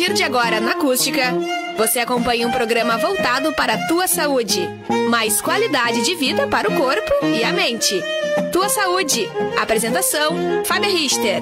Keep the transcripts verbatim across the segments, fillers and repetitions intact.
partir de agora, na Acústica, você acompanha um programa voltado para a tua saúde. Mais qualidade de vida para o corpo e a mente. Tua Saúde. Apresentação, Fábia Richter.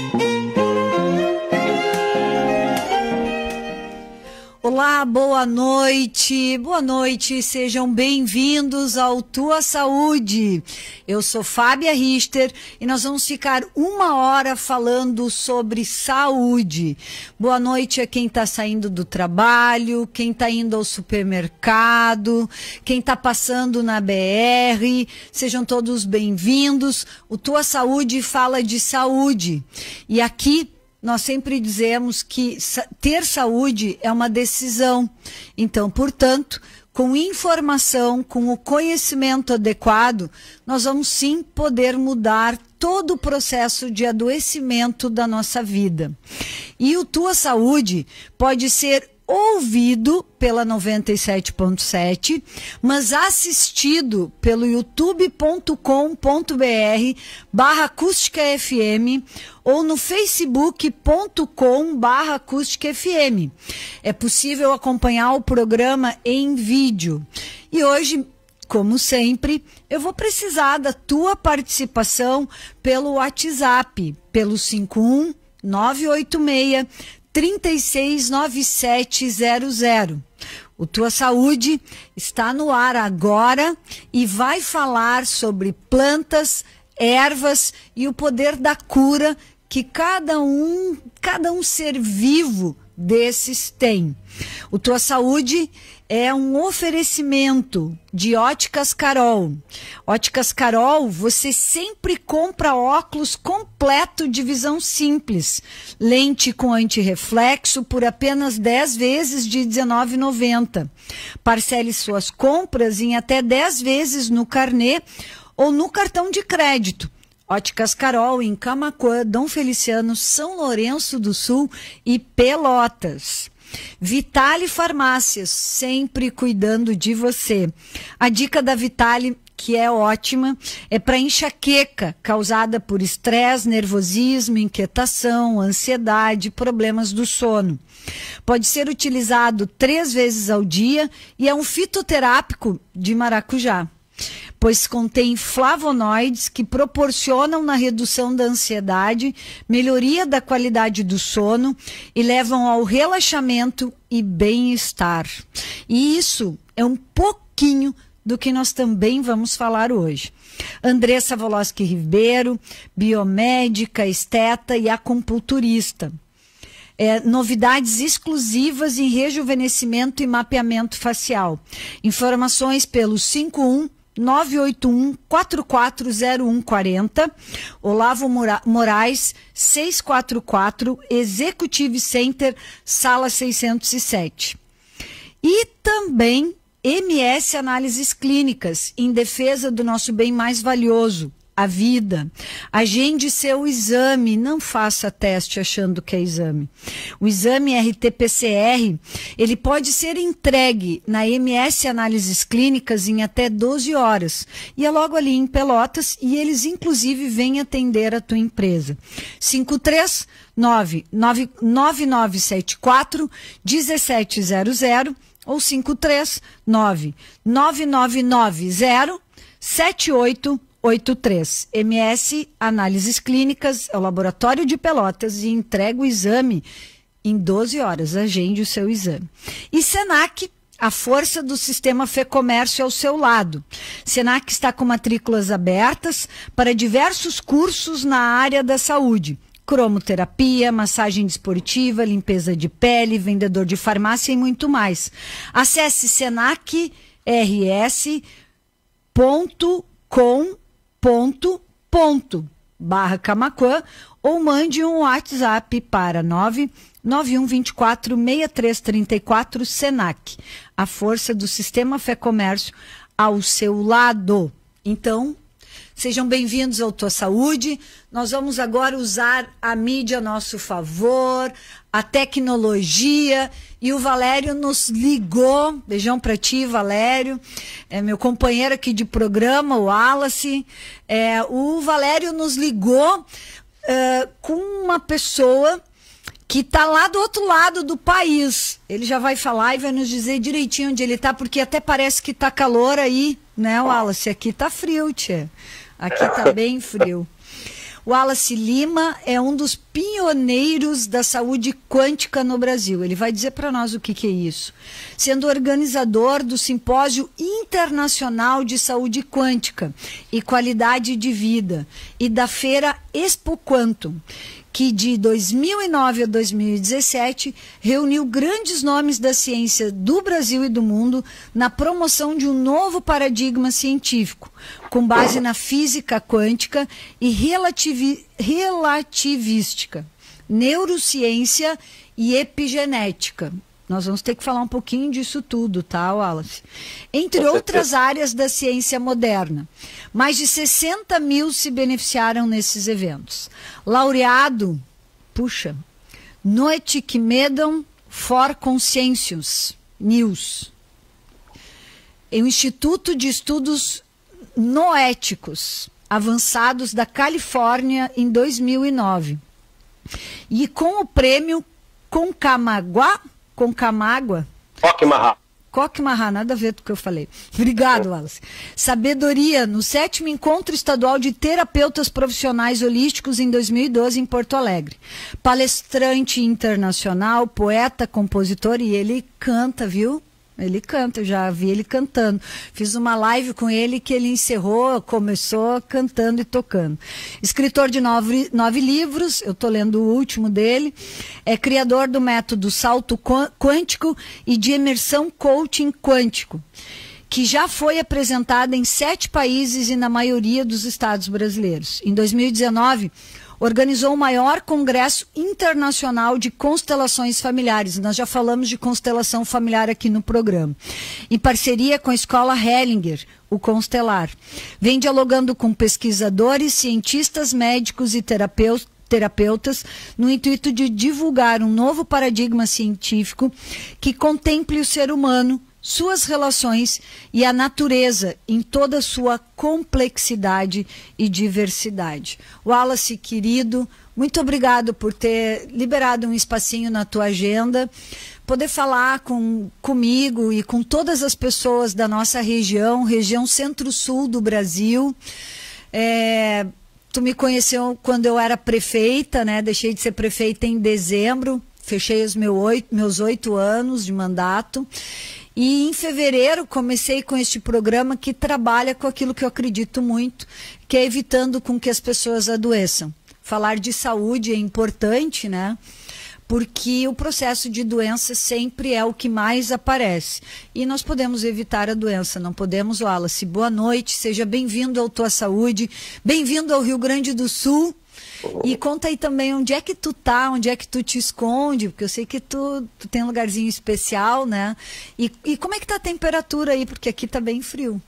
Olá, boa noite, boa noite, sejam bem-vindos ao Tua Saúde. Eu sou Fábia Richter e nós vamos ficar uma hora falando sobre saúde. Boa noite a quem está saindo do trabalho, quem está indo ao supermercado, quem está passando na B R, sejam todos bem-vindos. O Tua Saúde fala de saúde e aqui nós sempre dizemos que ter saúde é uma decisão. Então, portanto, com informação, com o conhecimento adequado, nós vamos sim poder mudar todo o processo de adoecimento da nossa vida. E o Tua Saúde pode ser ouvido pela noventa e sete ponto sete, mas assistido pelo youtube ponto com ponto br barra acústica F M ou no facebook ponto com barra acústica F M. É possível acompanhar o programa em vídeo. E hoje, como sempre, eu vou precisar da tua participação pelo WhatsApp, pelo cinco um nove oito seis trinta e seis nove sete zero zero. O Tua Saúde está no ar agora e vai falar sobre plantas, ervas e o poder da cura que cada um, cada um ser vivo desses tem. O Tua Saúde é um oferecimento de Óticas Carol. Óticas Carol, você sempre compra óculos completo de visão simples. Lente com antirreflexo por apenas dez vezes de dezenove reais e noventa centavos. Parcele suas compras em até dez vezes no carnê ou no cartão de crédito. Óticas Carol em Camaquã, Dom Feliciano, São Lourenço do Sul e Pelotas. Vitale Farmácias, sempre cuidando de você. A dica da Vitale, que é ótima, é para enxaqueca causada por estresse, nervosismo, inquietação, ansiedade, problemas do sono. Pode ser utilizado três vezes ao dia e é um fitoterápico de maracujá, pois contém flavonoides que proporcionam na redução da ansiedade, melhoria da qualidade do sono e levam ao relaxamento e bem-estar. E isso é um pouquinho do que nós também vamos falar hoje. Andressa Voloski Ribeiro, biomédica, esteta e acupunturista. É, novidades exclusivas em rejuvenescimento e mapeamento facial. Informações pelo cinco um nove oito um quatro quatro zero um quatro zero, Olavo Moraes seiscentos e quarenta e quatro, Executive Center, sala seiscentos e sete. E também M S Análises Clínicas, em defesa do nosso bem mais valioso, a vida. Agende seu exame, não faça teste achando que é exame. O exame R T P C R, ele pode ser entregue na M S Análises Clínicas em até doze horas. E é logo ali em Pelotas e eles inclusive vêm atender a tua empresa. cinco três nove nove nove sete quatro um sete zero zero ou cinco três nove nove nove nove zero sete oito oito três. M S Análises Clínicas, é o laboratório de Pelotas e entrega o exame em doze horas. Agende o seu exame. E Senac, a força do sistema Fê-Comércio ao seu lado. Senac está com matrículas abertas para diversos cursos na área da saúde. Cromoterapia, massagem desportiva, limpeza de pele, vendedor de farmácia e muito mais. Acesse senac r s ponto com ponto ponto barra Camaquã ou mande um WhatsApp para nove nove um dois quatro seis três três quatro Senac. A força do sistema Fê-Comércio ao seu lado. Então, sejam bem-vindos ao Tua Saúde. Nós vamos agora usar a mídia a nosso favor, a tecnologia, e o Valério nos ligou. Beijão para ti, Valério, é meu companheiro aqui de programa, o Wallace. É, o Valério nos ligou uh, com uma pessoa que está lá do outro lado do país. Ele já vai falar e vai nos dizer direitinho onde ele está, porque até parece que está calor aí, né, Wallace? Aqui está frio, tia. Aqui está bem frio. Wallace Lima é um dos pioneiros da saúde quântica no Brasil. Ele vai dizer para nós o que, que é isso. Sendo organizador do Simpósio Internacional de Saúde Quântica e Qualidade de Vida e da Feira Expo Quantum, que de dois mil e nove a dois mil e dezessete reuniu grandes nomes da ciência do Brasil e do mundo na promoção de um novo paradigma científico, com base na física quântica e relativi relativística, neurociência e epigenética. Nós vamos ter que falar um pouquinho disso tudo, tá, Wallace? Entre outras áreas da ciência moderna. Mais de sessenta mil se beneficiaram nesses eventos. Laureado, puxa, Noetic Medal for Conscientious News. É o Instituto de Estudos Noéticos Avançados da Califórnia em dois mil e nove. E com o prêmio Concamaguá, Concamagua. Coque-Marra. Coque-Marra, nada a ver com o que eu falei. Obrigado, Wallace. Sabedoria, no sétimo Encontro Estadual de Terapeutas Profissionais Holísticos em dois mil e doze, em Porto Alegre. Palestrante internacional, poeta, compositor, e ele canta, viu? Ele canta, eu já vi ele cantando. Fiz uma live com ele que ele encerrou, começou cantando e tocando. Escritor de nove, nove livros, eu estou lendo o último dele. É criador do método Salto Quântico e de imersão coaching quântico, que já foi apresentada em sete países e na maioria dos estados brasileiros. Em dois mil e dezenove, organizou o maior congresso internacional de constelações familiares. Nós já falamos de constelação familiar aqui no programa. Em parceria com a Escola Hellinger, o Constelar. Vem dialogando com pesquisadores, cientistas, médicos e terapeutas, terapeutas no intuito de divulgar um novo paradigma científico que contemple o ser humano, suas relações e a natureza em toda a sua complexidade e diversidade. Wallace, querido, muito obrigado por ter liberado um espacinho na tua agenda, poder falar com, comigo e com todas as pessoas da nossa região, região centro-sul do Brasil. É, tu me conheceu quando eu era prefeita, né? Deixei de ser prefeita em dezembro, fechei os meus oito, meus oito anos de mandato. E em fevereiro comecei com este programa que trabalha com aquilo que eu acredito muito, que é evitando com que as pessoas adoeçam. Falar de saúde é importante, né? Porque o processo de doença sempre é o que mais aparece. E nós podemos evitar a doença, não podemos, Wallace. Boa noite, seja bem-vindo ao Tua Saúde, bem-vindo ao Rio Grande do Sul. E conta aí também onde é que tu tá, onde é que tu te esconde, porque eu sei que tu, tu tem um lugarzinho especial, né? E, e como é que tá a temperatura aí, porque aqui tá bem frio.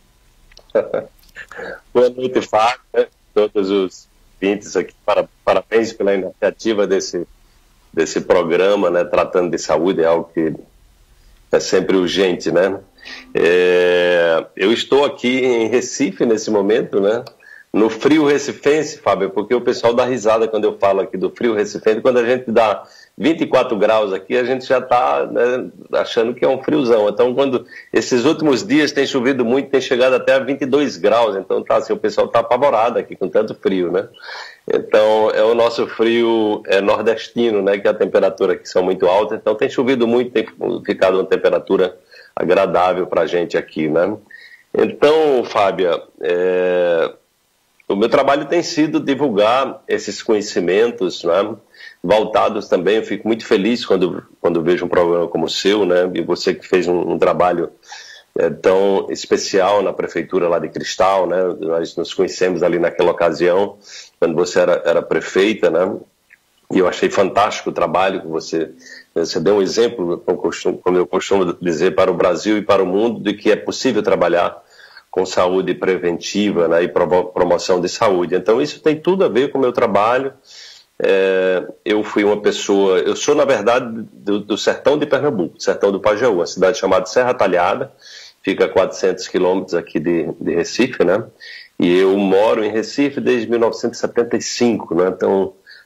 Boa noite, Fábio, né? Todos os ouvintes aqui, para, parabéns pela iniciativa desse, desse programa, né? Tratando de saúde, é algo que é sempre urgente, né? É, eu estou aqui em Recife nesse momento, né? No frio recifense, Fábio, porque o pessoal dá risada quando eu falo aqui do frio recifense. Quando a gente dá vinte e quatro graus aqui, a gente já está, né, achando que é um friozão. Então, quando esses últimos dias tem chovido muito, tem chegado até a vinte e dois graus. Então, tá, assim, o pessoal está apavorado aqui com tanto frio, né? Então, é o nosso frio é, nordestino, né, que a temperatura aqui são muito altas. Então, tem chovido muito, tem ficado uma temperatura agradável para a gente aqui, né? Então, Fábia, é... o meu trabalho tem sido divulgar esses conhecimentos, né, voltados também. Eu fico muito feliz quando, quando vejo um programa como o seu, né, e você que fez um, um trabalho é, tão especial na prefeitura lá de Cristal, né, nós nos conhecemos ali naquela ocasião, quando você era, era prefeita, né, e eu achei fantástico o trabalho que você, você deu um exemplo, como eu costumo, como eu costumo dizer, para o Brasil e para o mundo, de que é possível trabalhar com saúde preventiva, né, e promoção de saúde. Então, isso tem tudo a ver com o meu trabalho. É, eu fui uma pessoa... Eu sou, na verdade, do, do sertão de Pernambuco, sertão do Pajeú, uma cidade chamada Serra Talhada, fica a quatrocentos quilômetros aqui de, de Recife, né? E eu moro em Recife desde mil novecentos e setenta e cinco, né? Então,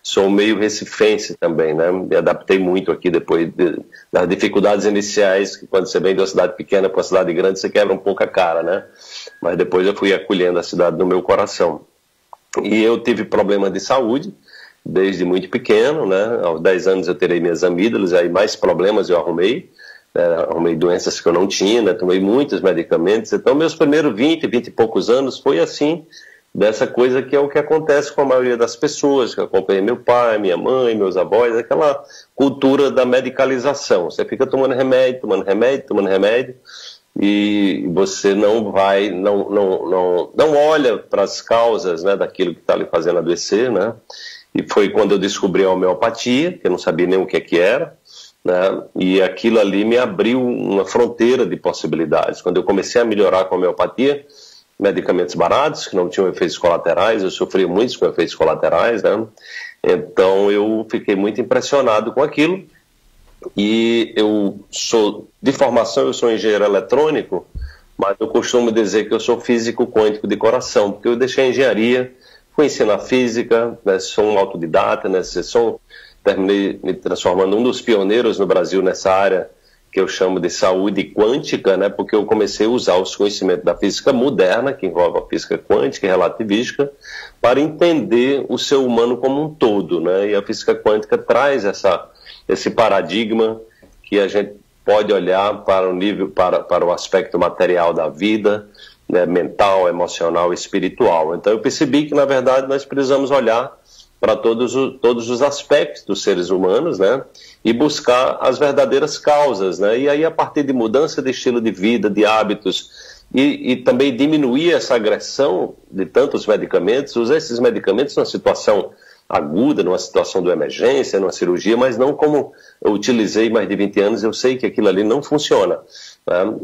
sou meio recifense também, né? Me adaptei muito aqui depois de, das dificuldades iniciais, que quando você vem de uma cidade pequena para uma cidade grande, você quebra um pouco a cara, né? Mas depois eu fui acolhendo a cidade no meu coração. E eu tive problema de saúde desde muito pequeno, né? Aos dez anos eu terei minhas amígdalas, aí mais problemas eu arrumei, né? Arrumei doenças que eu não tinha, né? Tomei muitos medicamentos. Então meus primeiros vinte, vinte e poucos anos foi assim, dessa coisa que é o que acontece com a maioria das pessoas, que eu acompanhei meu pai, minha mãe, meus avós, aquela cultura da medicalização. Você fica tomando remédio, tomando remédio, tomando remédio, e você não vai, não, não, não, não olha para as causas, né, daquilo que está lhe fazendo adoecer, né? E foi quando eu descobri a homeopatia, que eu não sabia nem o que, é que era, né? E aquilo ali me abriu uma fronteira de possibilidades. Quando eu comecei a melhorar com a homeopatia, medicamentos baratos, que não tinham efeitos colaterais, eu sofri muito com efeitos colaterais, né? Então eu fiquei muito impressionado com aquilo, e eu sou, de formação eu sou engenheiro eletrônico, mas eu costumo dizer que eu sou físico quântico de coração, porque eu deixei a engenharia, fui ensinar física, né? Sou um autodidata, né? Sou, terminei me transformando um dos pioneiros no Brasil nessa área, que eu chamo de saúde quântica, né, porque eu comecei a usar os conhecimentos da física moderna, que envolve a física quântica e relativística, para entender o ser humano como um todo, né, e a física quântica traz essa, esse paradigma que a gente pode olhar para o nível, para, para o aspecto material da vida, né, mental, emocional e espiritual. Então eu percebi que, na verdade, nós precisamos olhar para todos, os, todos os aspectos dos seres humanos, né, e buscar as verdadeiras causas, né, e aí a partir de mudança de estilo de vida, de hábitos, e, e também diminuir essa agressão de tantos medicamentos, usar esses medicamentos numa situação aguda, numa situação de emergência, numa cirurgia, mas não como eu utilizei mais de vinte anos, eu sei que aquilo ali não funciona, né?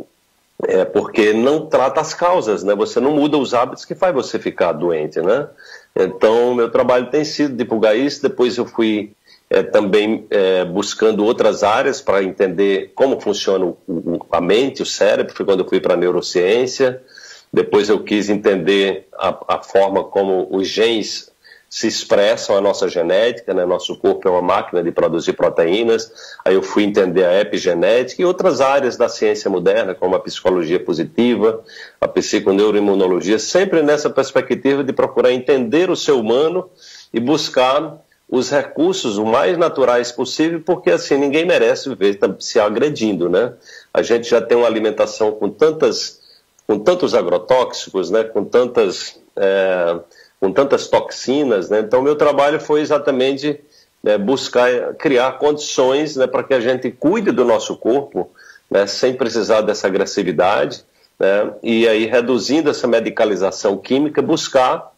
É porque não trata as causas, né? Você não muda os hábitos que faz você ficar doente, né? Então, meu trabalho tem sido divulgar isso. Depois eu fui é, também é, buscando outras áreas para entender como funciona o, o, a mente, o cérebro. Foi quando eu fui para a neurociência. Depois eu quis entender a, a forma como os genes se expressam, a nossa genética, né? Nosso corpo é uma máquina de produzir proteínas. Aí eu fui entender a epigenética e outras áreas da ciência moderna, como a psicologia positiva, a psiconeuroimunologia, sempre nessa perspectiva de procurar entender o ser humano e buscar os recursos o mais naturais possível, porque assim ninguém merece viver se agredindo, né? A gente já tem uma alimentação com tantas, com tantos agrotóxicos, né? Com tantas é, com tantas toxinas, né? Então meu trabalho foi exatamente é, buscar criar condições, né, para que a gente cuide do nosso corpo, né, sem precisar dessa agressividade, né, e aí reduzindo essa medicalização química, buscar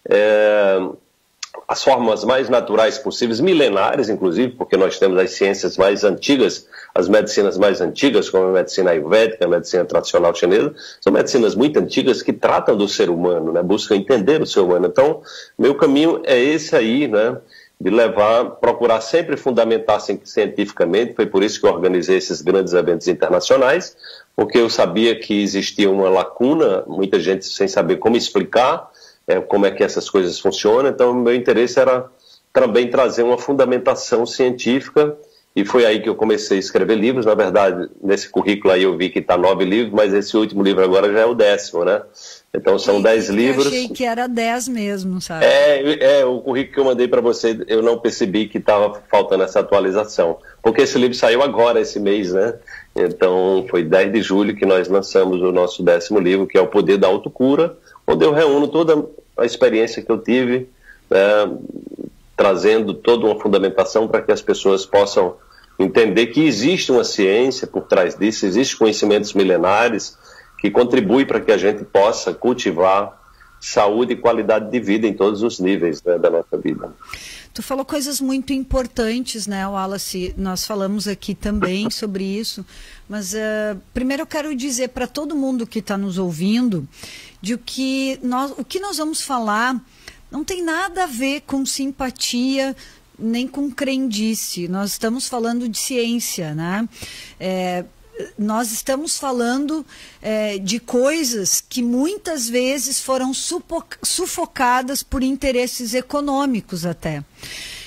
é, as formas mais naturais possíveis, milenares inclusive, porque nós temos as ciências mais antigas, as medicinas mais antigas, como a medicina ayurvédica, a medicina tradicional chinesa, são medicinas muito antigas que tratam do ser humano, né, buscam entender o ser humano. Então, meu caminho é esse aí, né, de levar, procurar sempre fundamentar cientificamente. Foi por isso que eu organizei esses grandes eventos internacionais, porque eu sabia que existia uma lacuna, muita gente sem saber como explicar, é, como é que essas coisas funcionam. Então, o meu interesse era também trazer uma fundamentação científica, e foi aí que eu comecei a escrever livros. Na verdade, nesse currículo aí eu vi que está nove livros, mas esse último livro agora já é o décimo, né? Então são dez livros. Eu achei que era dez mesmo, sabe? É, é o currículo que eu mandei para você, eu não percebi que estava faltando essa atualização, porque esse livro saiu agora, esse mês, né? Então foi dez de julho que nós lançamos o nosso décimo livro, que é O Poder da Autocura, onde eu reúno toda a experiência que eu tive, né, trazendo toda uma fundamentação para que as pessoas possam entender que existe uma ciência por trás disso, existem conhecimentos milenares que contribuem para que a gente possa cultivar saúde e qualidade de vida em todos os níveis, né, da nossa vida. Tu falou coisas muito importantes, né, Wallace? Nós falamos aqui também sobre isso, mas uh, primeiro eu quero dizer para todo mundo que está nos ouvindo de que nós, o que nós vamos falar não tem nada a ver com simpatia nem com crendice. Nós estamos falando de ciência, né? É, nós estamos falando é, de coisas que muitas vezes foram sufocadas por interesses econômicos até.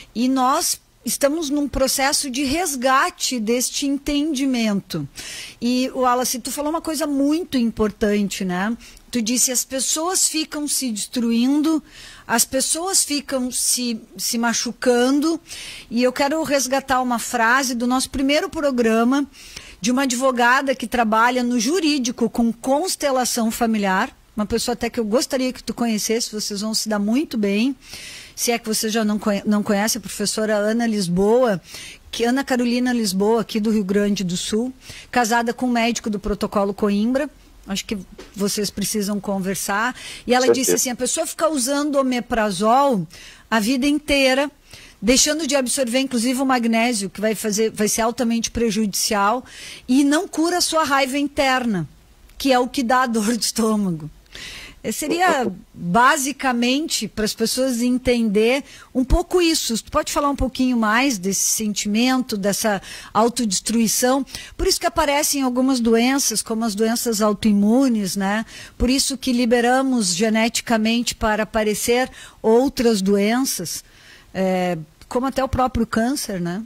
E nós estamos num processo de resgate deste entendimento. E, Wallace, tu falou uma coisa muito importante, né? Tu disse, as pessoas ficam se destruindo, as pessoas ficam se, se machucando, e eu quero resgatar uma frase do nosso primeiro programa, de uma advogada que trabalha no jurídico com constelação familiar, uma pessoa até que eu gostaria que tu conhecesse, vocês vão se dar muito bem, se é que você já não conhece, não conhece a professora Ana Lisboa, que Ana Carolina Lisboa, aqui do Rio Grande do Sul, casada com um médico do protocolo Coimbra. Acho que vocês precisam conversar. E ela disse assim, a pessoa fica usando omeprazol a vida inteira, deixando de absorver, inclusive, o magnésio, que vai, fazer, vai ser altamente prejudicial, e não cura a sua raiva interna, que é o que dá a dor de estômago. Seria, basicamente, para as pessoas entender um pouco isso. Tu pode falar um pouquinho mais desse sentimento, dessa autodestruição? Por isso que aparecem algumas doenças, como as doenças autoimunes, né? Por isso que liberamos geneticamente para aparecer outras doenças, é, como até o próprio câncer, né?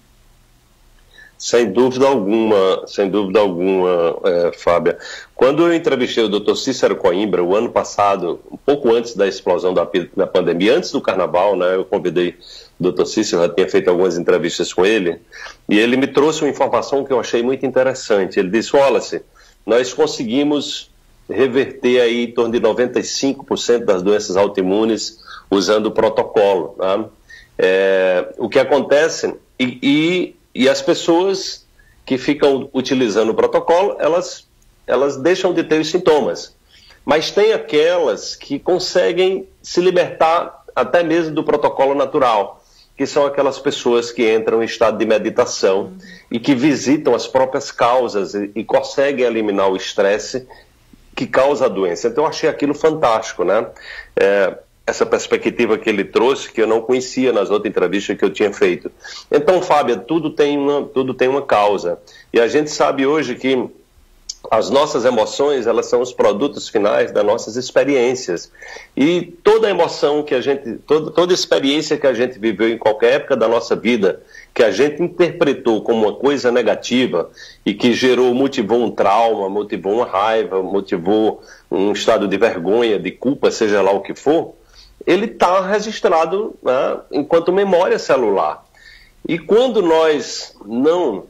Sem dúvida alguma, sem dúvida alguma, é, Fábia. Quando eu entrevistei o doutor Cícero Coimbra, o ano passado, um pouco antes da explosão da, da pandemia, antes do carnaval, né, eu convidei o doutor Cícero, já tinha feito algumas entrevistas com ele, e ele me trouxe uma informação que eu achei muito interessante. Ele disse, Wallace, nós conseguimos reverter aí em torno de noventa e cinco por cento das doenças autoimunes usando o protocolo. Né? É, o que acontece, e... e E as pessoas que ficam utilizando o protocolo, elas, elas deixam de ter os sintomas. Mas tem aquelas que conseguem se libertar até mesmo do protocolo natural, que são aquelas pessoas que entram em estado de meditação uhum. e que visitam as próprias causas e, e conseguem eliminar o estresse que causa a doença. Então eu achei aquilo fantástico, né? É, essa perspectiva que ele trouxe, que eu não conhecia nas outras entrevistas que eu tinha feito. Então, Fábia, tudo tem uma, tudo tem uma causa. E a gente sabe hoje que as nossas emoções, elas são os produtos finais das nossas experiências. E toda emoção que a gente, toda, toda experiência que a gente viveu em qualquer época da nossa vida, que a gente interpretou como uma coisa negativa e que gerou, motivou um trauma, motivou uma raiva, motivou um estado de vergonha, de culpa, seja lá o que for, ele está registrado, né, enquanto memória celular. E quando nós não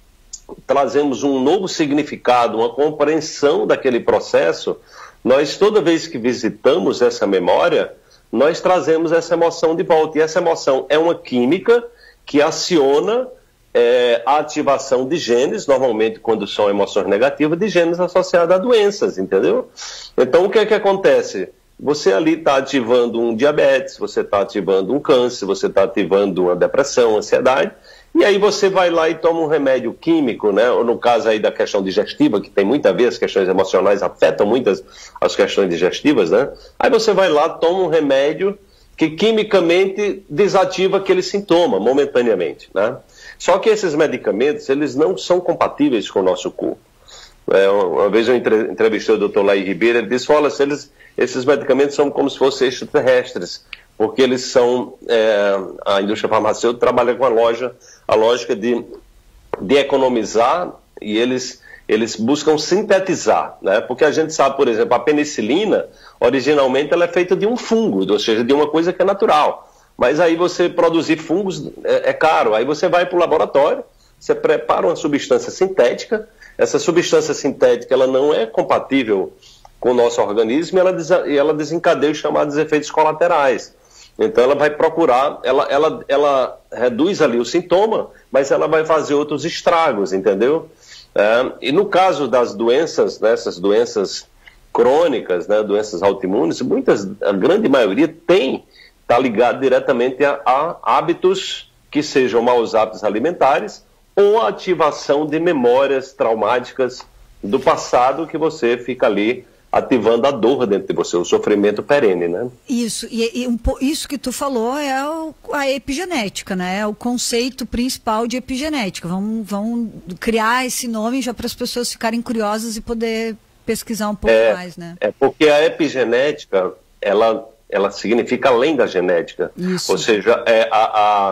trazemos um novo significado, uma compreensão daquele processo, nós, toda vez que visitamos essa memória, nós trazemos essa emoção de volta. E essa emoção é uma química que aciona é, a ativação de genes, normalmente quando são emoções negativas, de genes associados a doenças, entendeu? Então, o que é que acontece? Você ali está ativando um diabetes, você está ativando um câncer, você está ativando uma depressão, ansiedade, e aí você vai lá e toma um remédio químico, né? Ou no caso aí da questão digestiva, que tem muito a ver, as questões emocionais afetam muitas as questões digestivas, né? Aí você vai lá, toma um remédio que quimicamente desativa aquele sintoma, momentaneamente, né? Só que esses medicamentos, eles não são compatíveis com o nosso corpo. É, uma vez eu entrevistei o doutor Laí Ribeiro, ele disse, olha, eles, esses medicamentos são como se fossem extraterrestres, porque eles são, é, a indústria farmacêutica trabalha com a, loja, a lógica de, de economizar, e eles, eles buscam sintetizar, né? Porque a gente sabe, por exemplo, a penicilina, originalmente ela é feita de um fungo, ou seja, de uma coisa que é natural, mas aí você produzir fungos é, é caro, aí você vai para o laboratório, você prepara uma substância sintética, essa substância sintética ela não é compatível com o nosso organismo e ela, des e ela desencadeia os chamados efeitos colaterais. Então ela vai procurar, ela, ela, ela reduz ali o sintoma, mas ela vai fazer outros estragos, entendeu? É, e no caso das doenças, dessas né, doenças crônicas, né, doenças autoimunes, muitas, a grande maioria tem, está ligado diretamente a, a hábitos que sejam maus hábitos alimentares, ou a ativação de memórias traumáticas do passado que você fica ali ativando a dor dentro de você, o sofrimento perene, né? Isso, e, e um, isso que tu falou é o, a epigenética, né? É o conceito principal de epigenética. Vamos, vamos criar esse nome já para as pessoas ficarem curiosas e poder pesquisar um pouco é, mais, né? É porque a epigenética, ela, ela significa além da genética. Isso. Ou seja, é a... a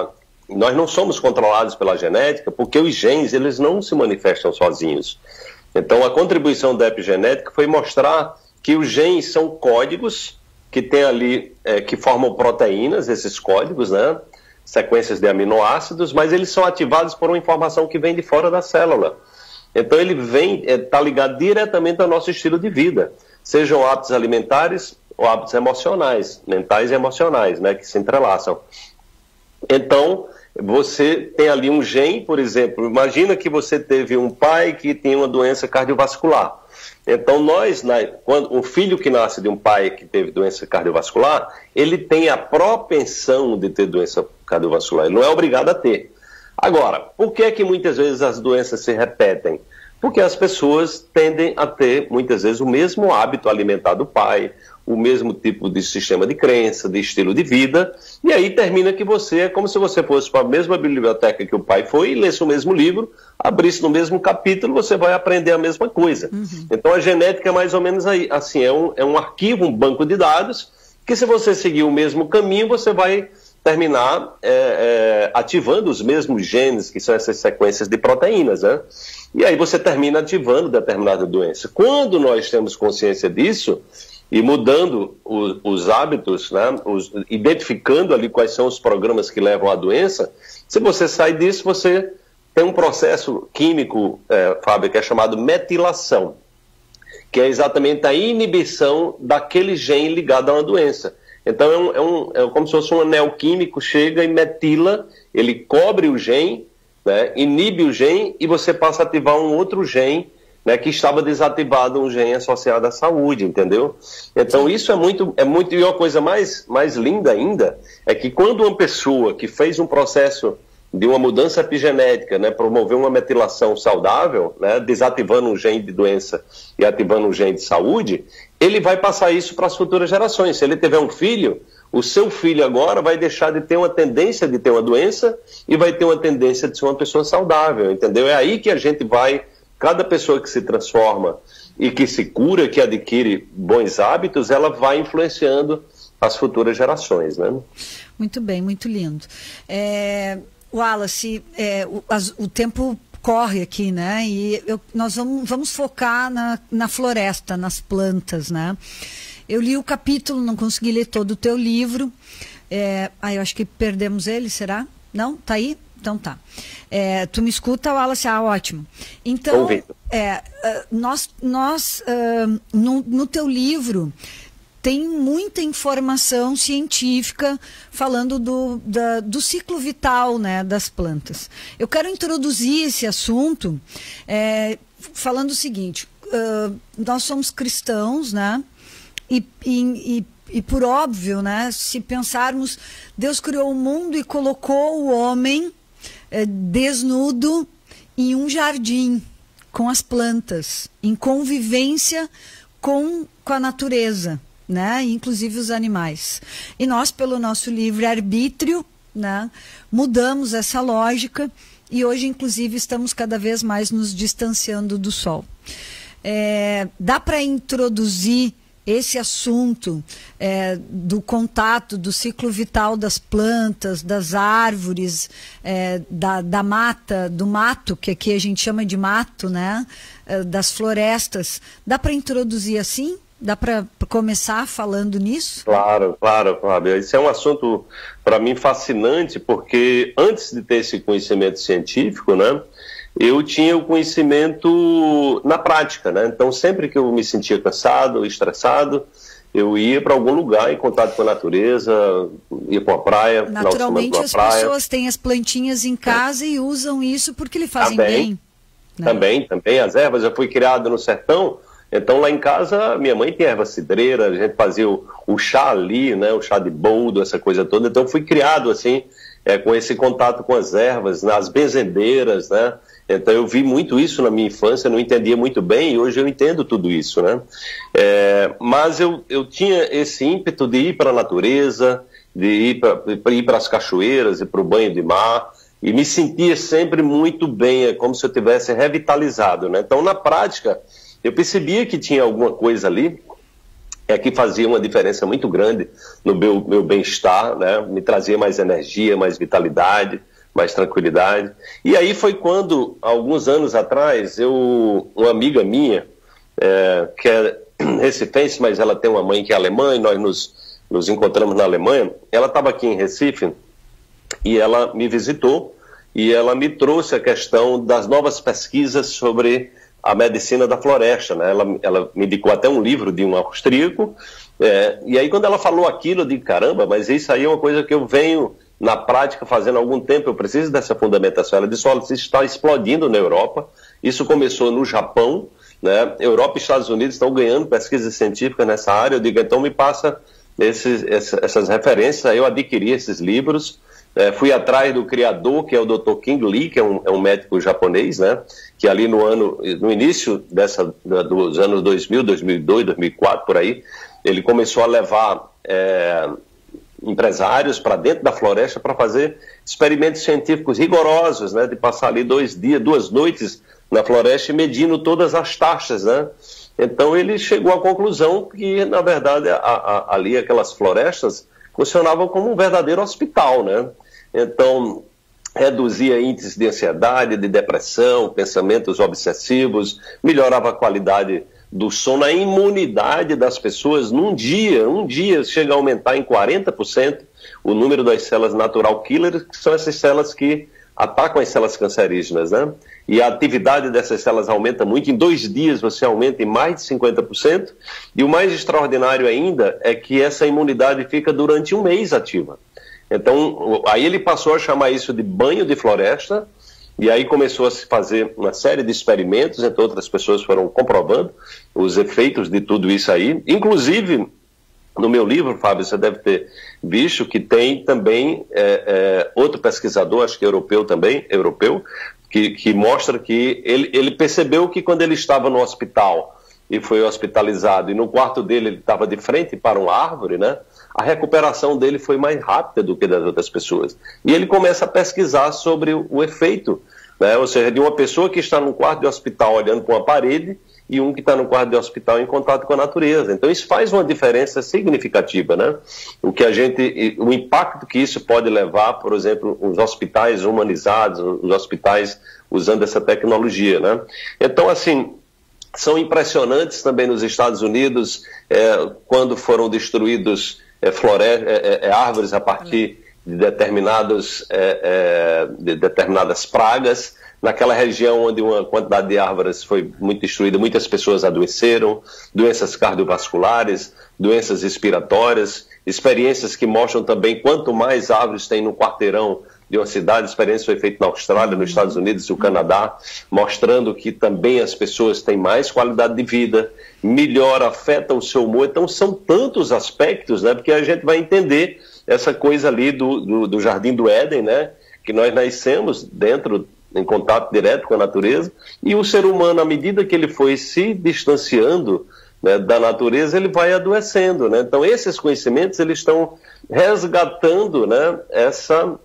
nós não somos controlados pela genética, porque os genes eles não se manifestam sozinhos. Então, a contribuição da epigenética foi mostrar que os genes são códigos que tem ali, é, que formam proteínas, esses códigos, né? Sequências de aminoácidos, mas eles são ativados por uma informação que vem de fora da célula. Então, ele vem, está é, ligado diretamente ao nosso estilo de vida, sejam hábitos alimentares ou hábitos emocionais, mentais e emocionais, né, que se entrelaçam. Então, você tem ali um gene, por exemplo, imagina que você teve um pai que tem uma doença cardiovascular. Então, nós, né, quando um filho que nasce de um pai que teve doença cardiovascular, ele tem a propensão de ter doença cardiovascular, ele não é obrigado a ter. Agora, por que é que muitas vezes as doenças se repetem? Porque as pessoas tendem a ter, muitas vezes, o mesmo hábito alimentar do pai, o mesmo tipo de sistema de crença, de estilo de vida, e aí termina que você é como se você fosse para a mesma biblioteca que o pai foi e lesse o mesmo livro, abrisse no mesmo capítulo, você vai aprender a mesma coisa. Uhum. Então a genética é mais ou menos aí, assim, é um, é um arquivo, um banco de dados, que se você seguir o mesmo caminho, você vai terminar é, é, ativando os mesmos genes, que são essas sequências de proteínas, né? E aí você termina ativando determinada doença. Quando nós temos consciência disso, e mudando os, os hábitos, né, os, identificando ali quais são os programas que levam à doença, se você sai disso, você tem um processo químico, é, Fábio, que é chamado metilação, que é exatamente a inibição daquele gene ligado a uma doença. Então é, um, é, um, é como se fosse um anel químico, chega e metila, ele cobre o gene, né, inibe o gene e você passa a ativar um outro gene, né, que estava desativado, um gene associado à saúde, entendeu? Então isso é muito, é muito, e uma coisa mais, mais linda ainda, é que quando uma pessoa que fez um processo de uma mudança epigenética, né, promoveu uma metilação saudável, né, desativando um gene de doença e ativando um gene de saúde, ele vai passar isso para as futuras gerações. Se ele tiver um filho, o seu filho agora vai deixar de ter uma tendência de ter uma doença e vai ter uma tendência de ser uma pessoa saudável, entendeu? É aí que a gente vai, cada pessoa que se transforma e que se cura, que adquire bons hábitos, ela vai influenciando as futuras gerações, né? Muito bem, muito lindo. É... Wallace, é, o, as, o tempo corre aqui, né? E eu, nós vamos, vamos focar na, na floresta, nas plantas, né? Eu li o capítulo, não consegui ler todo o teu livro. É, ah, eu acho que perdemos ele, será? Não? Tá aí? Então tá. É, tu me escuta, Wallace? Ah, ótimo. Então, é, nós, nós uh, no, no teu livro tem muita informação científica falando do, da, do ciclo vital, né, das plantas. Eu quero introduzir esse assunto é, falando o seguinte, uh, nós somos cristãos, né, e, e, e, e por óbvio, né, se pensarmos, Deus criou o mundo e colocou o homem é, desnudo em um jardim com as plantas, em convivência com, com a natureza, né, inclusive os animais. E nós, pelo nosso livre-arbítrio, né, mudamos essa lógica e hoje, inclusive, estamos cada vez mais nos distanciando do sol. É, dá para introduzir esse assunto é, do contato, do ciclo vital das plantas, das árvores, é, da, da mata, do mato, que aqui a gente chama de mato, né, é, das florestas. Dá para introduzir assim? Dá para começar falando nisso? Claro, claro, Fábio. Isso é um assunto, para mim, fascinante, porque antes de ter esse conhecimento científico, né, eu tinha o conhecimento na prática, né? Então, sempre que eu me sentia cansado, estressado, eu ia para algum lugar em contato com a natureza, ia para uma praia. Naturalmente, as praia. pessoas têm as plantinhas em casa é. e usam isso porque lhe fazem também, bem. Né? Também, também. As ervas, eu fui criado no sertão. Então, lá em casa, minha mãe tem erva cidreira, a gente fazia o, o chá ali, né, o chá de boldo, essa coisa toda. Então, eu fui criado, assim, é, com esse contato com as ervas, nas benzendeiras, né. Então, eu vi muito isso na minha infância, não entendia muito bem, e hoje eu entendo tudo isso, né. É, mas eu, eu tinha esse ímpeto de ir para a natureza, de ir para ir para as cachoeiras e para o banho de mar, e me sentia sempre muito bem, é como se eu tivesse revitalizado, né. Então, na prática, eu percebia que tinha alguma coisa ali é, que fazia uma diferença muito grande no meu, meu bem-estar, né? Me trazia mais energia, mais vitalidade, mais tranquilidade. E aí foi quando, alguns anos atrás, eu, uma amiga minha, é, que é recifense, mas ela tem uma mãe que é alemã, e nós nos, nos encontramos na Alemanha, ela estava aqui em Recife, e ela me visitou, e ela me trouxe a questão das novas pesquisas sobre a medicina da floresta, né? Ela, ela me indicou até um livro de um austríaco, é, e aí quando ela falou aquilo, eu digo, caramba, mas isso aí é uma coisa que eu venho na prática fazendo há algum tempo, eu preciso dessa fundamentação. Ela disse, olha, isso está explodindo na Europa, isso começou no Japão, né? Europa e Estados Unidos estão ganhando pesquisas científicas nessa área. Eu digo, então me passa esses, essas referências. Aí eu adquiri esses livros, é, fui atrás do criador, que é o doutor King Lee, que é um, é um médico japonês, né? Que ali no ano, no início dessa, dos anos dois mil, dois mil e dois, dois mil e quatro, por aí, ele começou a levar é, empresários para dentro da floresta para fazer experimentos científicos rigorosos, né? De passar ali dois dias, duas noites na floresta e medindo todas as taxas, né? Então ele chegou à conclusão que, na verdade, a, a, ali aquelas florestas funcionavam como um verdadeiro hospital, né? Então, reduzia índices de ansiedade, de depressão, pensamentos obsessivos, melhorava a qualidade do sono, a imunidade das pessoas num dia, um dia chega a aumentar em quarenta por cento o número das células natural killer, que são essas células que atacam as células cancerígenas, né? E a atividade dessas células aumenta muito. Em dois dias você aumenta em mais de cinquenta por cento. E o mais extraordinário ainda é que essa imunidade fica durante um mês ativa. Então, aí ele passou a chamar isso de banho de floresta, e aí começou a se fazer uma série de experimentos, entre outras pessoas foram comprovando os efeitos de tudo isso aí. Inclusive, no meu livro, Fábio, você deve ter visto que tem também é, é, outro pesquisador, acho que europeu também, europeu, que, que mostra que ele, ele percebeu que quando ele estava no hospital e foi hospitalizado, e no quarto dele ele estava de frente para uma árvore, né? A recuperação dele foi mais rápida do que das outras pessoas. E ele começa a pesquisar sobre o, o efeito, né? Ou seja, de uma pessoa que está num quarto de hospital olhando para uma parede e um que está no quarto de hospital em contato com a natureza. Então isso faz uma diferença significativa, né? O que a gente, o impacto que isso pode levar, por exemplo, os hospitais humanizados, os hospitais usando essa tecnologia, né? Então, assim, são impressionantes também nos Estados Unidos, é, quando foram destruídos é, flore- é, é, árvores a partir de, determinados, é, é, de determinadas pragas. Naquela região onde uma quantidade de árvores foi muito destruída, muitas pessoas adoeceram, doenças cardiovasculares, doenças respiratórias, experiências que mostram também quanto mais árvores tem no quarteirão de uma cidade. A experiência foi feita na Austrália, nos Estados Unidos e no Canadá, mostrando que também as pessoas têm mais qualidade de vida, melhora, afeta o seu humor. Então são tantos aspectos, né? Porque a gente vai entender essa coisa ali do, do, do Jardim do Éden, né? Que nós nascemos dentro, em contato direto com a natureza, e o ser humano, à medida que ele foi se distanciando, né, da natureza, ele vai adoecendo, né? Então esses conhecimentos eles estão resgatando, né, essa,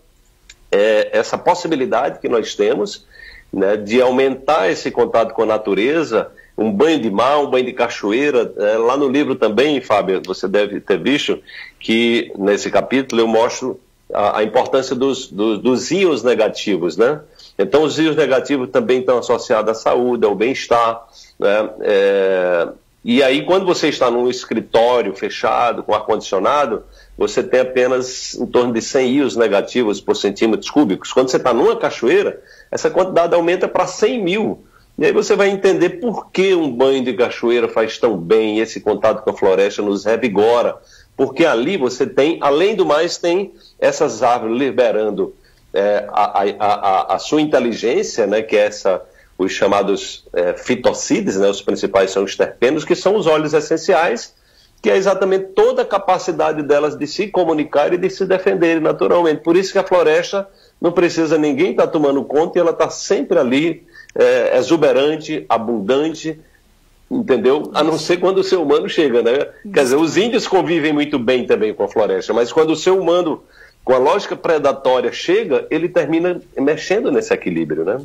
é, essa possibilidade que nós temos, né, de aumentar esse contato com a natureza, um banho de mar, um banho de cachoeira. É, lá no livro também, Fábio, você deve ter visto que nesse capítulo eu mostro a, a importância dos, dos, dos íons negativos, né? Então, os íons negativos também estão associados à saúde, ao bem-estar, né? É, e aí, quando você está num escritório fechado, com ar-condicionado, você tem apenas em torno de cem íons negativos por centímetros cúbicos. Quando você está numa cachoeira, essa quantidade aumenta para cem mil. E aí você vai entender por que um banho de cachoeira faz tão bem, esse contato com a floresta nos revigora. Porque ali você tem, além do mais, tem essas árvores liberando É, a, a, a, a sua inteligência, né, que é essa, os chamados é, fitocides, né, os principais são os terpenos, que são os óleos essenciais, que é exatamente toda a capacidade delas de se comunicar e de se defenderem naturalmente. Por isso que a floresta não precisa ninguém estar tomando conta, e ela está sempre ali, é, exuberante, abundante, entendeu? A não ser quando o ser humano chega, né? Quer dizer, os índios convivem muito bem também com a floresta, mas quando o ser humano, com a lógica predatória, chega, ele termina mexendo nesse equilíbrio, né?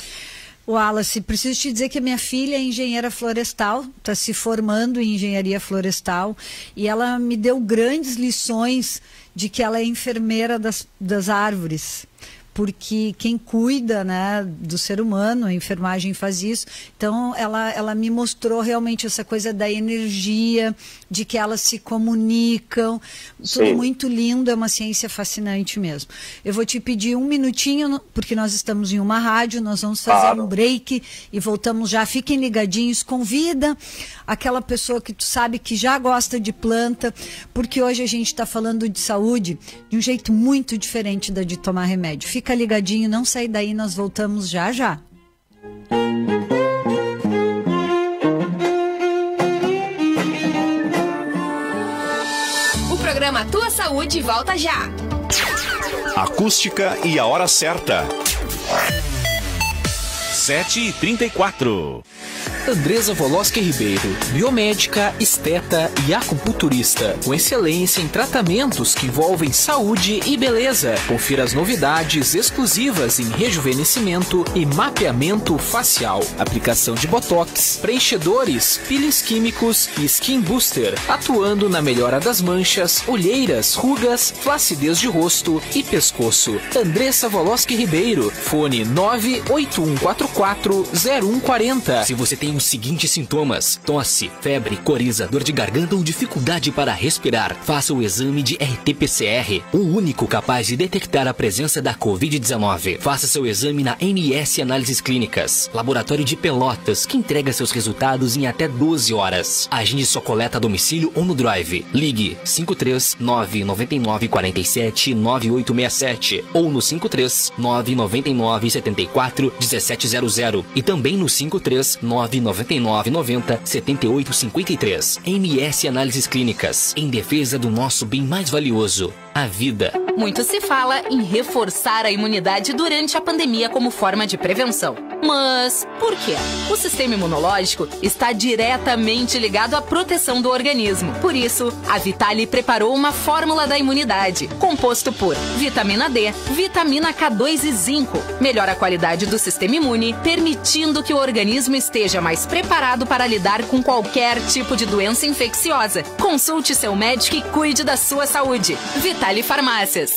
Wallace, preciso te dizer que a minha filha é engenheira florestal, está se formando em engenharia florestal, e ela me deu grandes lições de que ela é enfermeira das, das árvores, porque quem cuida, né, do ser humano, a enfermagem faz isso. Então, ela, ela me mostrou realmente essa coisa da energia, de que elas se comunicam. Sim. Tudo muito lindo, é uma ciência fascinante mesmo. Eu vou te pedir um minutinho, porque nós estamos em uma rádio, nós vamos fazer claro. um break e voltamos já. Fiquem ligadinhos, convida aquela pessoa que tu sabe que já gosta de planta, porque hoje a gente está falando de saúde de um jeito muito diferente da de tomar remédio. Fica ligadinho, não sai daí, nós voltamos já já. O programa Tua Saúde volta já. Acústica e a hora certa. sete e trinta e quatro. Andresa Voloski Ribeiro, biomédica, esteta e acupunturista, com excelência em tratamentos que envolvem saúde e beleza. Confira as novidades exclusivas em rejuvenescimento e mapeamento facial, aplicação de botox, preenchedores, peelings químicos e skin booster, atuando na melhora das manchas, olheiras, rugas, flacidez de rosto e pescoço. Andresa Voloski Ribeiro, fone nove oito um quatro quatro zero um quatro zero. Se você tem os seguintes sintomas: tosse, febre, coriza, dor de garganta ou dificuldade para respirar, faça o exame de R T P C R, o único capaz de detectar a presença da covid dezenove. Faça seu exame na M S Análises Clínicas, laboratório de Pelotas, que entrega seus resultados em até doze horas. Agende sua coleta a domicílio ou no Drive. Ligue cinco três nove nove nove quatro sete nove oito seis sete ou no cinco três nove nove nove sete quatro um sete zero zero e também no cinco três nove nove nove noventa setenta e oito cinquenta e três. M S Análises Clínicas, em defesa do nosso bem mais valioso, a vida. Muito se fala em reforçar a imunidade durante a pandemia como forma de prevenção. Mas por quê? O sistema imunológico está diretamente ligado à proteção do organismo. Por isso, a Vitale preparou uma fórmula da imunidade, composto por vitamina D, vitamina K dois e zinco. Melhora a qualidade do sistema imune, permitindo que o organismo esteja mais preparado para lidar com qualquer tipo de doença infecciosa. Consulte seu médico e cuide da sua saúde. Vitale Farmácias.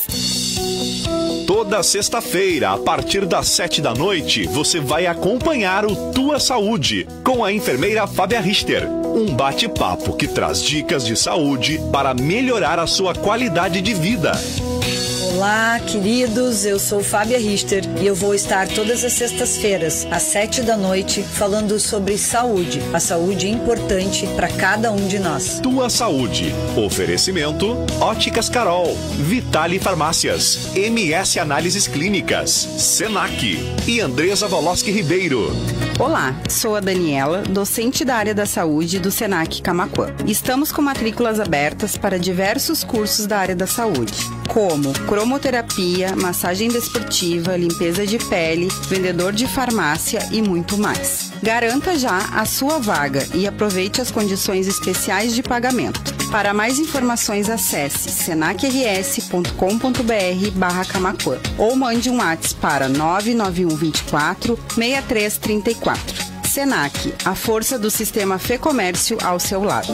Toda sexta-feira, a partir das sete da noite, você vai acompanhar o Tua Saúde com a enfermeira Fábia Richter. Um bate-papo que traz dicas de saúde para melhorar a sua qualidade de vida. Olá, queridos, eu sou Fábia Richter e eu vou estar todas as sextas-feiras, às sete da noite, falando sobre saúde. A saúde é importante para cada um de nós. Tua Saúde. Oferecimento: Óticas Carol, Vitale Farmácias, M S Análises Clínicas, Senac e Andresa Voloski Ribeiro. Olá, sou a Daniela, docente da área da saúde do Senac Camaquã. Estamos com matrículas abertas para diversos cursos da área da saúde, como cromoterapia, massagem desportiva, limpeza de pele, vendedor de farmácia e muito mais. Garanta já a sua vaga e aproveite as condições especiais de pagamento. Para mais informações, acesse senacrs.com.br barra Camaquã ou mande um WhatsApp para nove nove um dois quatro seis três três quatro. Senac, a força do sistema Fê Comércio ao seu lado.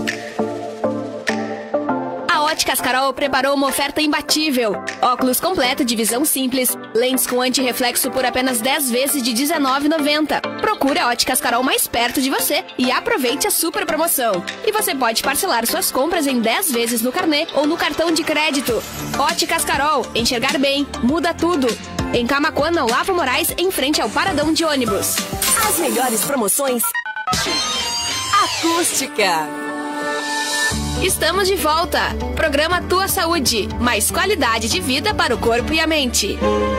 A Óticas Carol preparou uma oferta imbatível. Óculos completo de visão simples, lentes com antirreflexo por apenas dez vezes de dezenove reais e noventa centavos. Procure a Óticas Carol mais perto de você e aproveite a super promoção. E você pode parcelar suas compras em dez vezes no carnê ou no cartão de crédito. Óticas Carol, enxergar bem, muda tudo. Em Camaquã, na Olavo Moraes, em frente ao paradão de ônibus. As melhores promoções. Acústica. Estamos de volta. Programa Tua Saúde. Mais qualidade de vida para o corpo e a mente.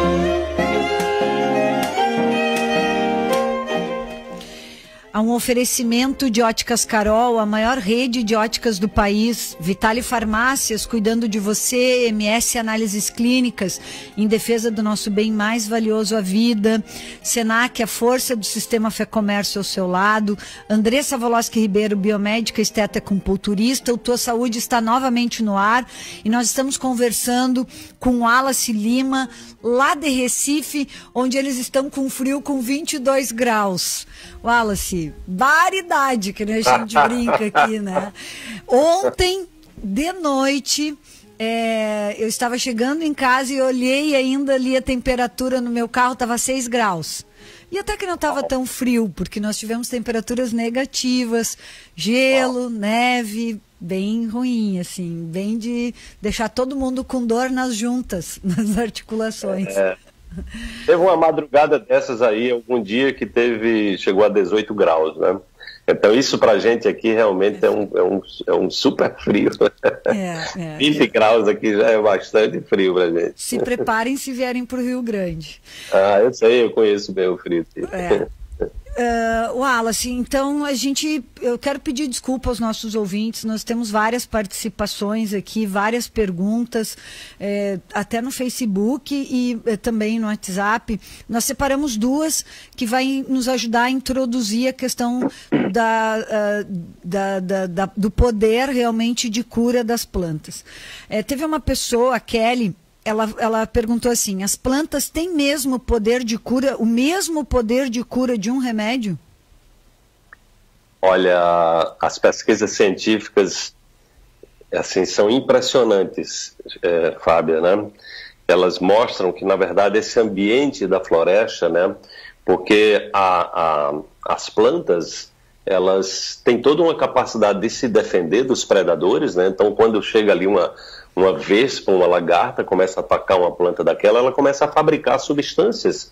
Há um oferecimento de Óticas Carol, a maior rede de óticas do país. Vitale Farmácias, cuidando de você. M S Análises Clínicas, em defesa do nosso bem mais valioso, a vida. Senac, a força do sistema Fé Comércio ao seu lado. Andresa Voloski Ribeiro, biomédica, esteta acupunturista. O Tua Saúde está novamente no ar e nós estamos conversando com o Wallace Lima, lá de Recife, onde eles estão com frio com vinte e dois graus. Wallace, baridade, que a gente brinca aqui, né? Ontem, de noite, é, eu estava chegando em casa e olhei ainda ali a temperatura no meu carro, estava seis graus. E até que não estava tão frio, porque nós tivemos temperaturas negativas, gelo, neve, bem ruim, assim, bem de deixar todo mundo com dor nas juntas, nas articulações. É, teve uma madrugada dessas aí, algum dia que teve, chegou a dezoito graus, né? Então isso pra gente aqui realmente é um, é um, é um super frio. É, é. vinte graus aqui já é bastante frio pra gente. Se preparem se vierem pro Rio Grande. Ah, eu sei, eu conheço bem o frio. É. Uh, Wallace, então a gente, eu quero pedir desculpa aos nossos ouvintes, nós temos várias participações aqui, várias perguntas, eh, até no Facebook e eh, também no WhatsApp. Nós separamos duas que vai nos ajudar a introduzir a questão da, uh, da, da, da, do poder realmente de cura das plantas. Eh, teve uma pessoa, a Kelly, Ela, ela perguntou assim, as plantas têm mesmo poder de cura, o mesmo poder de cura de um remédio? Olha, as pesquisas científicas assim, são impressionantes, é, Fábia, né? Elas mostram que, na verdade, esse ambiente da floresta, né? Porque a, a, as plantas, elas têm toda uma capacidade de se defender dos predadores, né? Então, quando chega ali uma... uma vespa, uma lagarta, começa a atacar uma planta daquela, ela começa a fabricar substâncias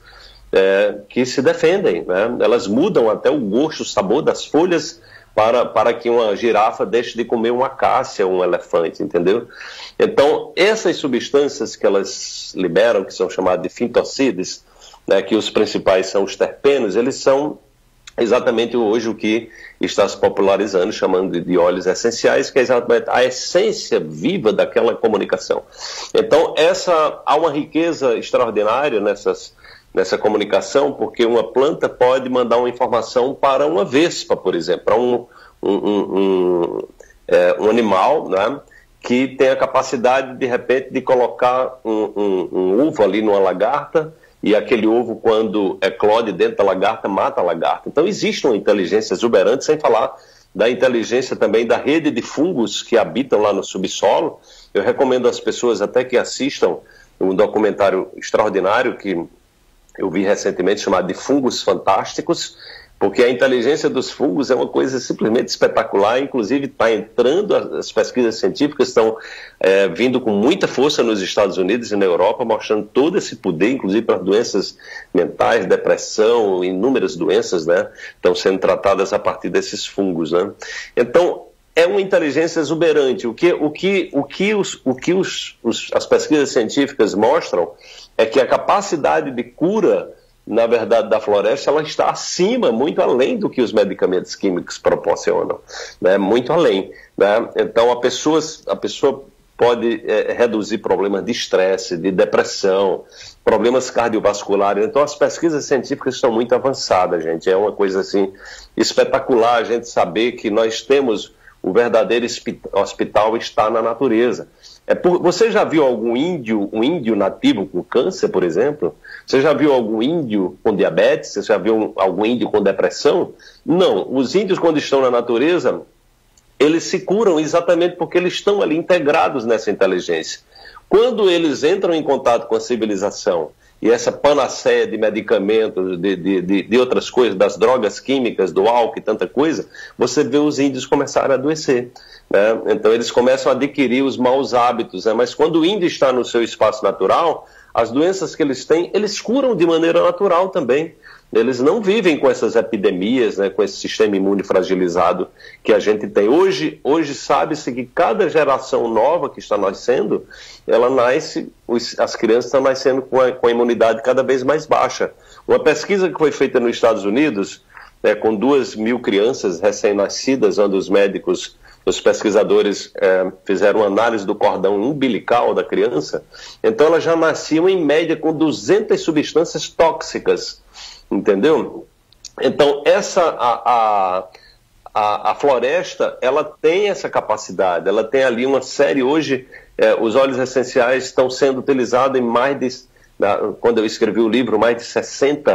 é, que se defendem, né? Elas mudam até o gosto, o sabor das folhas para, para que uma girafa deixe de comer uma acácia ou um elefante, entendeu? Então, essas substâncias que elas liberam, que são chamadas de fitocidas, né, que os principais são os terpenos, eles são exatamente hoje o que está se popularizando, chamando de, de óleos essenciais, que é exatamente a essência viva daquela comunicação. Então, essa, há uma riqueza extraordinária nessas, nessa comunicação, porque uma planta pode mandar uma informação para uma vespa, por exemplo, para um, um, um, um, é, um animal, né, que tem a capacidade, de repente, de colocar um, um, um ovo ali numa lagarta, e aquele ovo, quando eclode dentro da lagarta, mata a lagarta. Então existe uma inteligência exuberante, sem falar da inteligência também da rede de fungos que habitam lá no subsolo. Eu recomendo às pessoas até que assistam um documentário extraordinário que eu vi recentemente, chamado de Fungos Fantásticos, porque a inteligência dos fungos é uma coisa simplesmente espetacular, inclusive está entrando, as pesquisas científicas estão é, vindo com muita força nos Estados Unidos e na Europa, mostrando todo esse poder, inclusive para doenças mentais, depressão, inúmeras doenças, né, estão sendo tratadas a partir desses fungos, né. Então, é uma inteligência exuberante. O que, o que, o que, os, o que os, os, as pesquisas científicas mostram é que a capacidade de cura, na verdade, da floresta, ela está acima, muito além do que os medicamentos químicos proporcionam, né? Muito além, né? Então, a pessoa, a pessoa pode é, reduzir problemas de estresse, de depressão, problemas cardiovasculares. Então, as pesquisas científicas estão muito avançadas, gente. É uma coisa, assim, espetacular a gente saber que nós temos o verdadeiro hospital está na natureza. É por, você já viu algum índio, um índio nativo com câncer, por exemplo? Você já viu algum índio com diabetes? Você já viu algum índio com depressão? Não. Os índios, quando estão na natureza, eles se curam exatamente porque eles estão ali integrados nessa inteligência. Quando eles entram em contato com a civilização e essa panaceia de medicamentos, de, de, de, de outras coisas, das drogas químicas, do álcool e tanta coisa, você vê os índios começarem a adoecer, né? Então eles começam a adquirir os maus hábitos, né? Mas quando o índio está no seu espaço natural, as doenças que eles têm, eles curam de maneira natural também. Eles não vivem com essas epidemias, né, com esse sistema imune fragilizado que a gente tem. Hoje, hoje sabe-se que cada geração nova que está nascendo, ela nasce, os, as crianças estão nascendo com a, com a imunidade cada vez mais baixa. Uma pesquisa que foi feita nos Estados Unidos, né, com duas mil crianças recém-nascidas, onde os médicos, os pesquisadores é, fizeram uma análise do cordão umbilical da criança, então elas já nasciam em média com duzentas substâncias tóxicas. Entendeu? Então, essa, a, a, a, a floresta, ela tem essa capacidade, ela tem ali uma série, hoje, é, os óleos essenciais estão sendo utilizados em mais de, na, quando eu escrevi o livro, mais de sessenta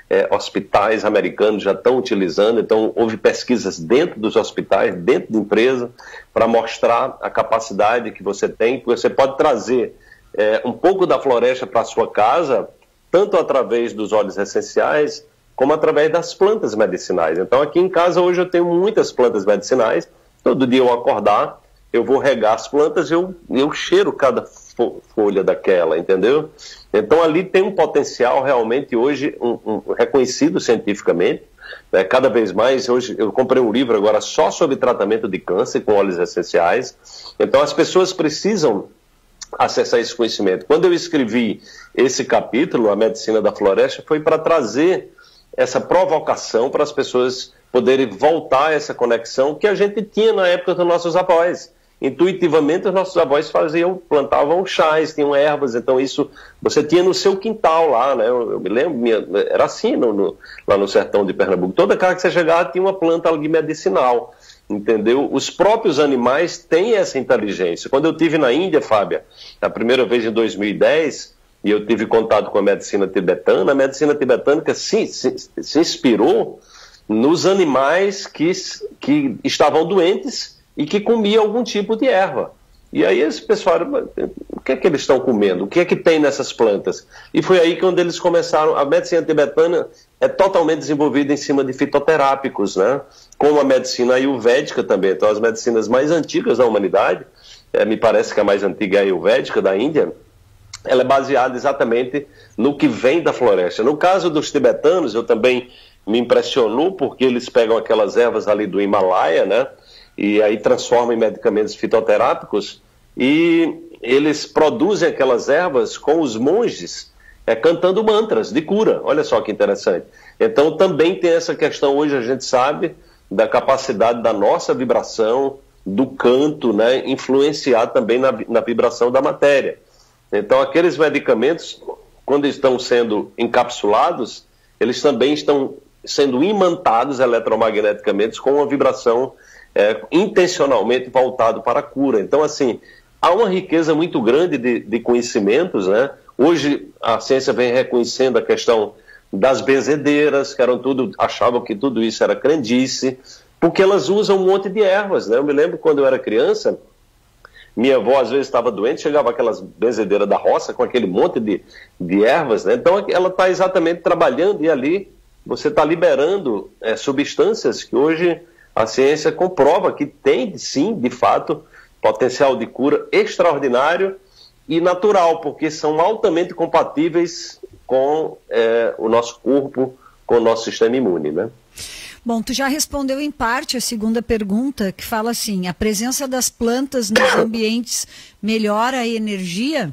é, hospitais americanos já estão utilizando. Então, houve pesquisas dentro dos hospitais, dentro de empresa, para mostrar a capacidade que você tem, porque você pode trazer é, um pouco da floresta para a sua casa, tanto através dos óleos essenciais, como através das plantas medicinais. Então, aqui em casa, hoje, eu tenho muitas plantas medicinais. Todo dia eu acordar, eu vou regar as plantas, eu, eu cheiro cada folha daquela, entendeu? Então, ali tem um potencial realmente, hoje, um, um, reconhecido cientificamente. Né? Cada vez mais, hoje, eu comprei um livro agora só sobre tratamento de câncer com óleos essenciais. Então, as pessoas precisam acessar esse conhecimento. Quando eu escrevi esse capítulo, A Medicina da Floresta, foi para trazer essa provocação para as pessoas poderem voltar a essa conexão que a gente tinha na época dos nossos avós. Intuitivamente, os nossos avós faziam, plantavam chás, tinham ervas, então isso você tinha no seu quintal lá, né? Eu, eu me lembro, minha, era assim no, no, lá no sertão de Pernambuco. Toda casa que você chegava tinha uma planta ali medicinal, entendeu? Os próprios animais têm essa inteligência. Quando eu estive na Índia, Fábia, a primeira vez em dois mil e dez, e eu tive contato com a medicina tibetana, a medicina tibetânica se, se, se inspirou nos animais que, que estavam doentes e que comiam algum tipo de erva. E aí esse pessoal, o que é que eles estão comendo? O que é que tem nessas plantas? E foi aí quando eles começaram, a medicina tibetana é totalmente desenvolvida em cima de fitoterápicos, né? Como a medicina ayurvédica também. Então as medicinas mais antigas da humanidade, é, me parece que a mais antiga é a ayurvédica da Índia, ela é baseada exatamente no que vem da floresta. No caso dos tibetanos, eu também me impressionou porque eles pegam aquelas ervas ali do Himalaia, né? E aí transformam em medicamentos fitoterápicos e eles produzem aquelas ervas com os monges é, cantando mantras de cura. Olha só que interessante. Então também tem essa questão, hoje a gente sabe, da capacidade da nossa vibração, do canto, né? Influenciar também na, na vibração da matéria. Então aqueles medicamentos, quando estão sendo encapsulados, eles também estão sendo imantados eletromagneticamente com uma vibração É, intencionalmente voltado para a cura. Então, assim, há uma riqueza muito grande de, de conhecimentos, né? Hoje a ciência vem reconhecendo a questão das benzedeiras, que eram tudo, achavam que tudo isso era crendice, porque elas usam um monte de ervas, né? Eu me lembro quando eu era criança, minha avó às vezes estava doente, chegava aquelas benzedeiras da roça com aquele monte de, de ervas, né? Então ela está exatamente trabalhando e ali você está liberando é, substâncias que hoje a ciência comprova que tem, sim, de fato, potencial de cura extraordinário e natural, porque são altamente compatíveis com é, o nosso corpo, com o nosso sistema imune, né? Bom, tu já respondeu em parte a segunda pergunta, que fala assim, a presença das plantas nos ambientes melhora a energia?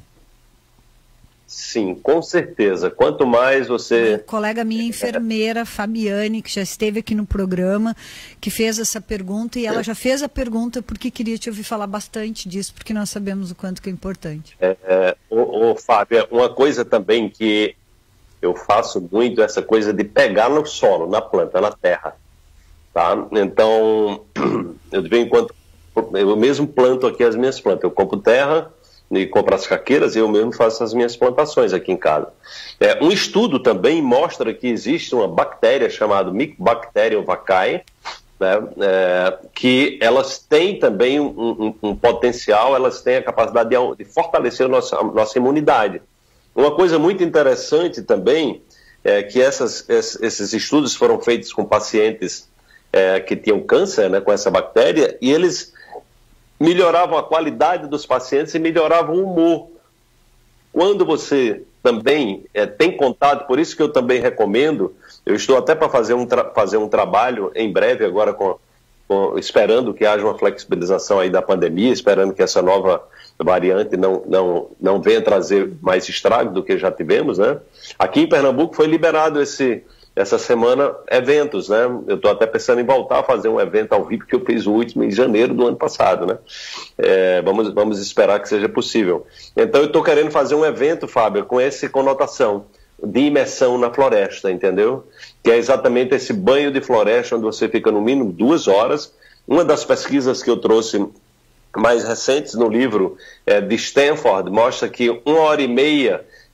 Sim, com certeza. Quanto mais você... Uma colega minha, enfermeira, Fabiane, que já esteve aqui no programa, que fez essa pergunta, e ela já fez a pergunta porque queria te ouvir falar bastante disso, porque nós sabemos o quanto que é importante. É, é, ô, ô, Fábio, uma coisa também que eu faço muito, essa coisa de pegar no solo, na planta, na terra. Tá? Então, eu de vez em quando, eu mesmo planto aqui as minhas plantas. Eu compro terra e compro as caqueiras e eu mesmo faço as minhas plantações aqui em casa. É, um estudo também mostra que existe uma bactéria chamada Mycobacterium vaccae, né, é, que elas têm também um, um, um potencial, elas têm a capacidade de, de fortalecer a nossa, a nossa imunidade. Uma coisa muito interessante também é que essas, esses estudos foram feitos com pacientes é, que tinham câncer, né, com essa bactéria, e eles melhoravam a qualidade dos pacientes e melhoravam o humor. Quando você também é, tem contato, por isso que eu também recomendo, eu estou até para fazer, um fazer um trabalho em breve agora, com, com, esperando que haja uma flexibilização aí da pandemia, esperando que essa nova variante não, não, não venha trazer mais estrago do que já tivemos, né? Aqui em Pernambuco foi liberado esse... essa semana, eventos, né? Eu estou até pensando em voltar a fazer um evento ao vivo que eu fiz o último em janeiro do ano passado, né? É, vamos, vamos esperar que seja possível. Então, eu estou querendo fazer um evento, Fábio, com essa conotação de imersão na floresta, entendeu? Que é exatamente esse banho de floresta, onde você fica no mínimo duas horas. Uma das pesquisas que eu trouxe mais recentes no livro é, de Stanford mostra que uma hora e meia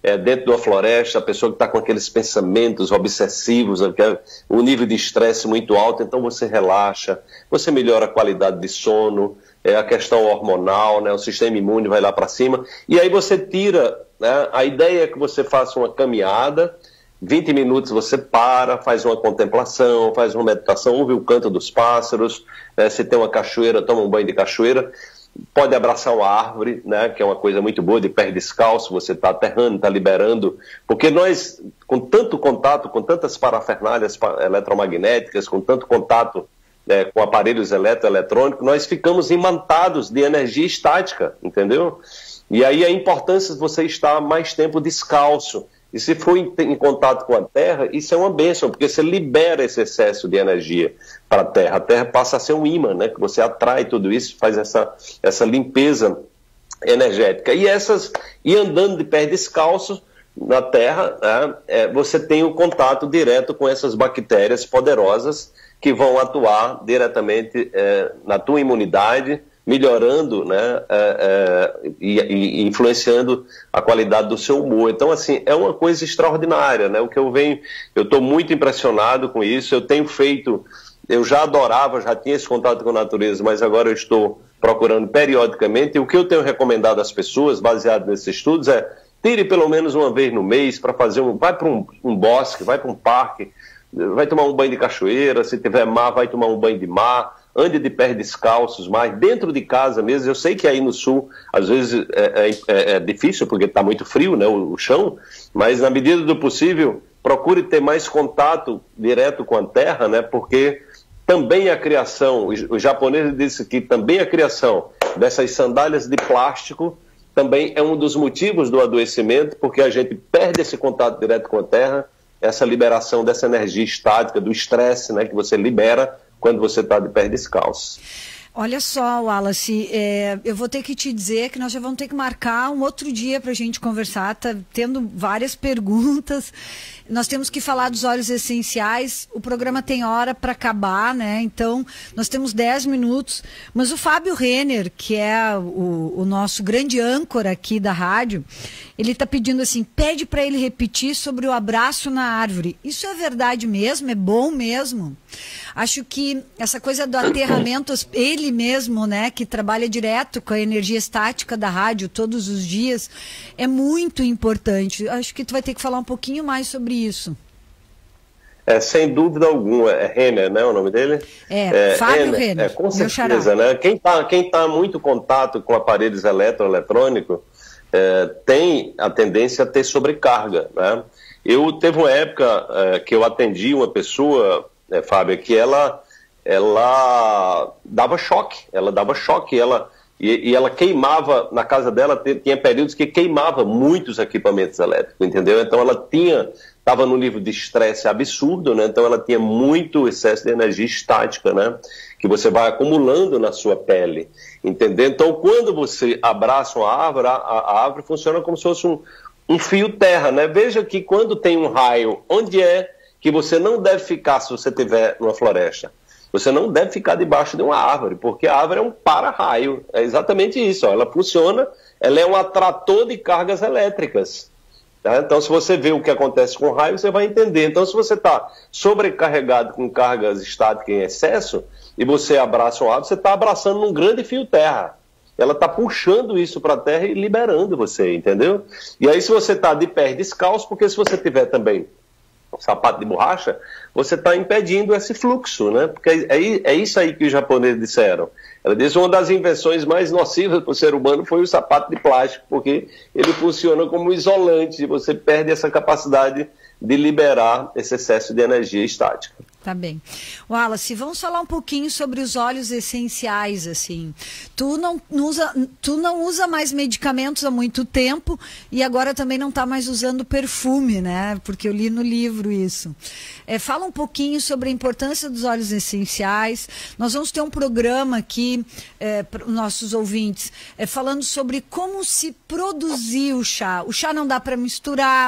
é, dentro de uma floresta, a pessoa que está com aqueles pensamentos obsessivos, o nível de estresse muito alto, então você relaxa, você melhora a qualidade de sono, é, a questão hormonal, né, o sistema imune vai lá para cima, e aí você tira, né, a ideia é que você faça uma caminhada, vinte minutos você para, faz uma contemplação, faz uma meditação, ouve o canto dos pássaros, né, se tem uma cachoeira, toma um banho de cachoeira, pode abraçar uma árvore, né, que é uma coisa muito boa, de pé descalço, você está aterrando, está liberando, porque nós, com tanto contato, com tantas parafernálias eletromagnéticas, com tanto contato é, com aparelhos eletroeletrônicos, nós ficamos imantados de energia estática, entendeu? E aí a importância de você estar mais tempo descalço. E se for em, em contato com a Terra, isso é uma bênção, porque você libera esse excesso de energia para a Terra. A Terra passa a ser um ímã, né? Que você atrai tudo isso, faz essa, essa limpeza energética. E, essas, e andando de pé descalço na Terra, né, é, você tem o contato direto com essas bactérias poderosas que vão atuar diretamente é, na tua imunidade, melhorando, né, é, é, e, e influenciando a qualidade do seu humor. Então, assim, é uma coisa extraordinária, né? O que eu venho, eu estou muito impressionado com isso. Eu tenho feito, eu já adorava, já tinha esse contato com a natureza, mas agora eu estou procurando periodicamente. E o que eu tenho recomendado às pessoas, baseado nesses estudos, é tire pelo menos uma vez no mês para fazer um, vai para um, um bosque, vai para um parque, vai tomar um banho de cachoeira, se tiver mar, vai tomar um banho de mar. Ande de pés descalços, mais dentro de casa mesmo. Eu sei que aí no sul, às vezes, é, é, é difícil, porque está muito frio, né, o, o chão, mas na medida do possível, procure ter mais contato direto com a terra, né, porque também a criação, o japonês disse que também a criação dessas sandálias de plástico também é um dos motivos do adoecimento, porque a gente perde esse contato direto com a terra, essa liberação dessa energia estática, do estresse, né, que você libera quando você está de pé descalço. Olha só, Wallace, é, eu vou ter que te dizer que nós já vamos ter que marcar um outro dia para a gente conversar, tá tendo várias perguntas, nós temos que falar dos óleos essenciais, o programa tem hora para acabar, né, então nós temos dez minutos, mas o Fábio Renner, que é o, o nosso grande âncora aqui da rádio, ele está pedindo assim, pede para ele repetir sobre o abraço na árvore. Isso é verdade mesmo? É bom mesmo? Acho que essa coisa do aterramento, ele mesmo, né, que trabalha direto com a energia estática da rádio todos os dias, é muito importante. Acho que tu vai ter que falar um pouquinho mais sobre isso. É, sem dúvida alguma, é Renner, né, o nome dele? É, é Fábio Renner, Renner. É, com certeza, né? Quem está quem tá muito contato com aparelhos eletroeletrônicos é, tem a tendência a ter sobrecarga, né? Eu teve uma época é, que eu atendi uma pessoa, é, Fábio, que ela, ela dava choque, ela dava choque, ela, e, e ela queimava, na casa dela tinha períodos que queimava muitos equipamentos elétricos, entendeu? Então ela tinha, estava num nível de estresse absurdo, né? Então ela tinha muito excesso de energia estática, né? Que você vai acumulando na sua pele, entendeu? Então quando você abraça uma árvore, a, a árvore funciona como se fosse um, um fio terra, né? Veja que quando tem um raio, onde é que você não deve ficar se você estiver numa floresta? Você não deve ficar debaixo de uma árvore, porque a árvore é um para-raio. É exatamente isso, ó. Ela funciona, ela é um atrator de cargas elétricas. Tá? Então, se você vê o que acontece com o raio, você vai entender. Então, se você está sobrecarregado com cargas estáticas em excesso, e você abraça uma árvore, você está abraçando um grande fio terra. Ela está puxando isso para a terra e liberando você, entendeu? E aí, se você está de pé descalço, porque se você tiver também um sapato de borracha, você está impedindo esse fluxo, né? Porque é, é isso aí que os japoneses disseram. Ela diz que uma das invenções mais nocivas para o ser humano foi o sapato de plástico, porque ele funciona como isolante e você perde essa capacidade de liberar esse excesso de energia estática. Tá bem. Wallace, vamos falar um pouquinho sobre os óleos essenciais, assim. Tu não usa, tu não usa mais medicamentos há muito tempo e agora também não está mais usando perfume, né? Porque eu li no livro isso. É, fala um pouquinho sobre a importância dos óleos essenciais. Nós vamos ter um programa aqui é, para os nossos ouvintes, é, falando sobre como se produzir o chá. O chá não dá para misturar.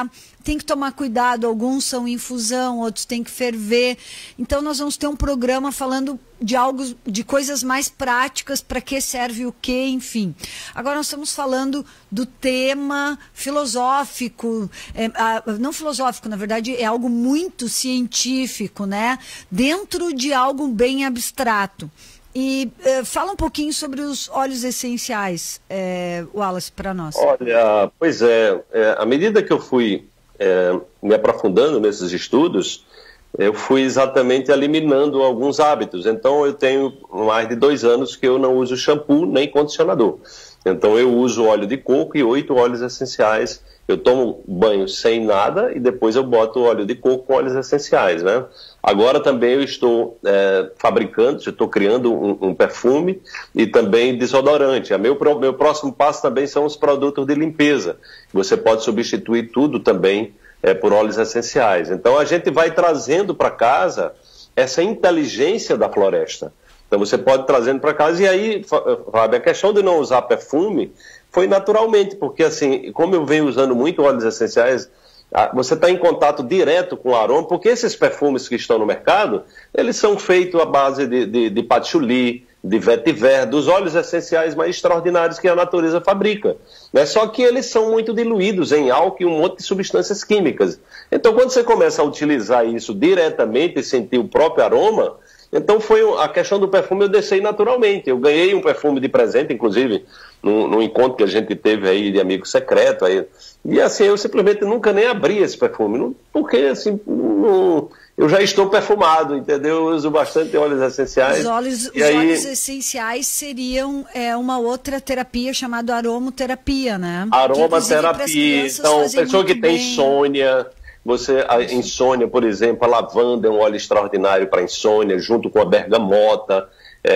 tem que tomar cuidado, alguns são infusão, outros tem que ferver. Então nós vamos ter um programa falando de algo, de coisas mais práticas, para que serve o que, enfim. Agora nós estamos falando do tema filosófico, é, a, não filosófico, na verdade é algo muito científico, né? Dentro de algo bem abstrato. E é, fala um pouquinho sobre os óleos essenciais, é, Wallace, para nós. Olha, pois é, é, à medida que eu fui é, me aprofundando nesses estudos, eu fui exatamente eliminando alguns hábitos. Então, eu tenho mais de dois anos que eu não uso shampoo nem condicionador. Então, eu uso óleo de coco e oito óleos essenciais. Eu tomo banho sem nada e depois eu boto óleo de coco com óleos essenciais, né? Agora também eu estou é, fabricando, estou criando um, um perfume e também desodorante. O meu, meu próximo passo também são os produtos de limpeza. Você pode substituir tudo também É, por óleos essenciais. Então a gente vai trazendo para casa essa inteligência da floresta. Então você pode trazendo para casa, e aí, Fábio, a questão de não usar perfume foi naturalmente, porque assim, como eu venho usando muito óleos essenciais, você está em contato direto com o aroma, porque esses perfumes que estão no mercado, eles são feitos à base de, de, de patchouli, de vetiver, dos óleos essenciais mais extraordinários que a natureza fabrica, né? Só que eles são muito diluídos em álcool e um monte de substâncias químicas. Então, quando você começa a utilizar isso diretamente e sentir o próprio aroma, então foi a questão do perfume, eu deixei naturalmente. Eu ganhei um perfume de presente, inclusive, num, num encontro que a gente teve aí de amigo secreto. Aí, e assim, eu simplesmente nunca nem abri esse perfume, não, porque assim, não, eu já estou perfumado, entendeu? Eu uso bastante óleos essenciais. Os óleos, os aí... óleos essenciais seriam é, uma outra terapia chamada aromoterapia, né? Aromaterapia. Então, pessoa que tem insônia, você, a insônia, por exemplo, a lavanda é um óleo extraordinário para insônia, junto com a bergamota,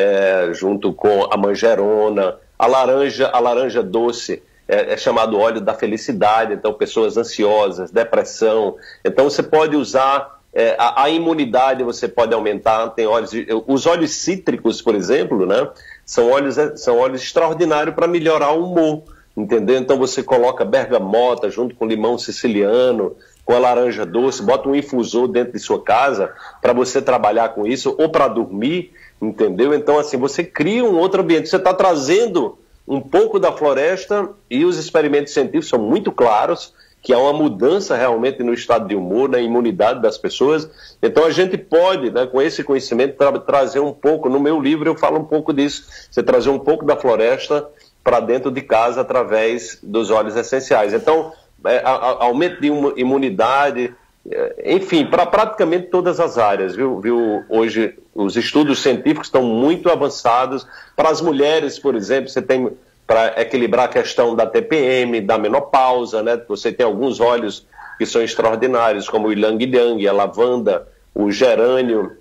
é, junto com a manjerona, a laranja, a laranja doce. É, é chamado óleo da felicidade, então pessoas ansiosas, depressão. Então você pode usar, é, a, a imunidade você pode aumentar, tem óleos, os óleos cítricos, por exemplo, né, são óleos, são óleos extraordinários para melhorar o humor, entendeu? Então você coloca bergamota junto com limão siciliano, com a laranja doce, bota um infusor dentro de sua casa para você trabalhar com isso, ou para dormir, entendeu? Então assim, você cria um outro ambiente, você está trazendo um pouco da floresta, e os experimentos científicos são muito claros que há uma mudança realmente no estado de humor, na imunidade das pessoas. Então a gente pode, né, com esse conhecimento, tra trazer um pouco, no meu livro eu falo um pouco disso, você trazer um pouco da floresta para dentro de casa através dos óleos essenciais. Então, é, a, a, aumento de imunidade, é, enfim, para praticamente todas as áreas, viu, viu? Hoje os estudos científicos estão muito avançados. Para as mulheres, por exemplo, você tem, para equilibrar a questão da T P M, da menopausa, né? Você tem alguns óleos que são extraordinários, como o ylang-ylang, a lavanda, o gerânio,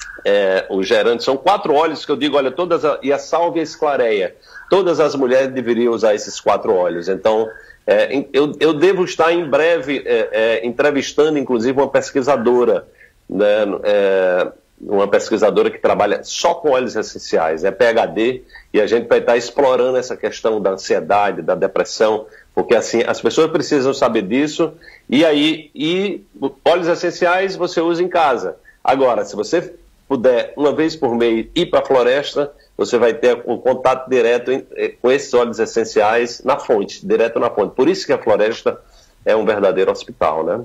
é, o gerânio. São quatro óleos que eu digo, olha, todas a, e a sálvia esclareia. Todas as mulheres deveriam usar esses quatro óleos. Então, é, eu, eu devo estar em breve é, é, entrevistando, inclusive, uma pesquisadora, né, é, uma pesquisadora que trabalha só com óleos essenciais, é P H D, e a gente vai estar explorando essa questão da ansiedade, da depressão, porque assim, as pessoas precisam saber disso, e aí, e óleos essenciais você usa em casa. Agora, se você puder, uma vez por mês, ir para a floresta, você vai ter o contato direto com esses óleos essenciais na fonte, direto na fonte. Por isso que a floresta é um verdadeiro hospital, né?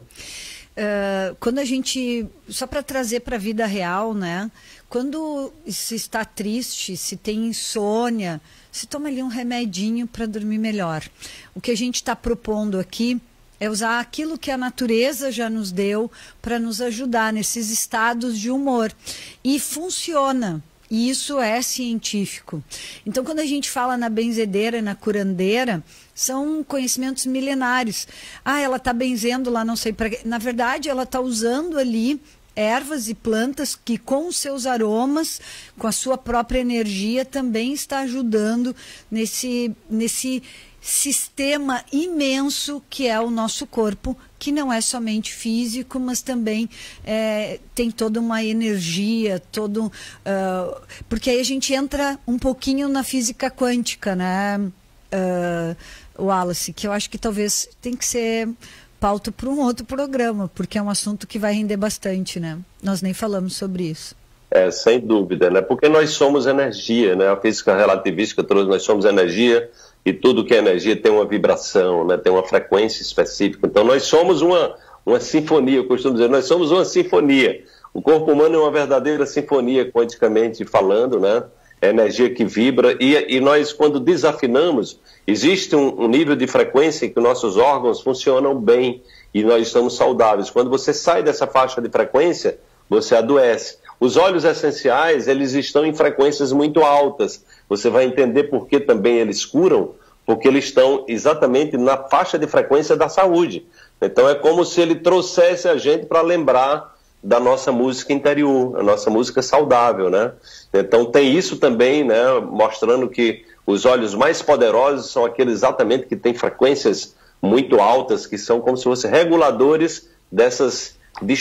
Uh, quando a gente, só para trazer para a vida real, né? Quando se está triste, se tem insônia, se toma ali um remedinho para dormir melhor. O que a gente está propondo aqui é usar aquilo que a natureza já nos deu para nos ajudar nesses estados de humor. E funciona. E isso é científico. Então, quando a gente fala na benzedeira e na curandeira, são conhecimentos milenares. Ah, ela está benzendo lá, não sei para quê. Na verdade, ela está usando ali ervas e plantas que, com os seus aromas, com a sua própria energia, também está ajudando nesse, nesse sistema imenso que é o nosso corpo, que não é somente físico, mas também é, tem toda uma energia, todo, uh, porque aí a gente entra um pouquinho na física quântica, né, uh, Wallace, que eu acho que talvez tem que ser pauta para um outro programa, porque é um assunto que vai render bastante, né? Nós nem falamos sobre isso. É, sem dúvida, né? Porque nós somos energia, né? A física relativística trouxe, nós somos energia, e tudo que é energia tem uma vibração, né? Tem uma frequência específica. Então nós somos uma, uma sinfonia, eu costumo dizer, nós somos uma sinfonia. O corpo humano é uma verdadeira sinfonia, quanticamente falando, né? É energia que vibra, e, e nós, quando desafinamos, existe um, um nível de frequência em que nossos órgãos funcionam bem e nós estamos saudáveis. Quando você sai dessa faixa de frequência, você adoece. Os óleos essenciais, eles estão em frequências muito altas. Você vai entender por que também eles curam, porque eles estão exatamente na faixa de frequência da saúde. Então é como se ele trouxesse a gente para lembrar da nossa música interior, a nossa música saudável, né? Então tem isso também, né, mostrando que os óleos mais poderosos são aqueles exatamente que têm frequências muito altas, que são como se fossem reguladores dessas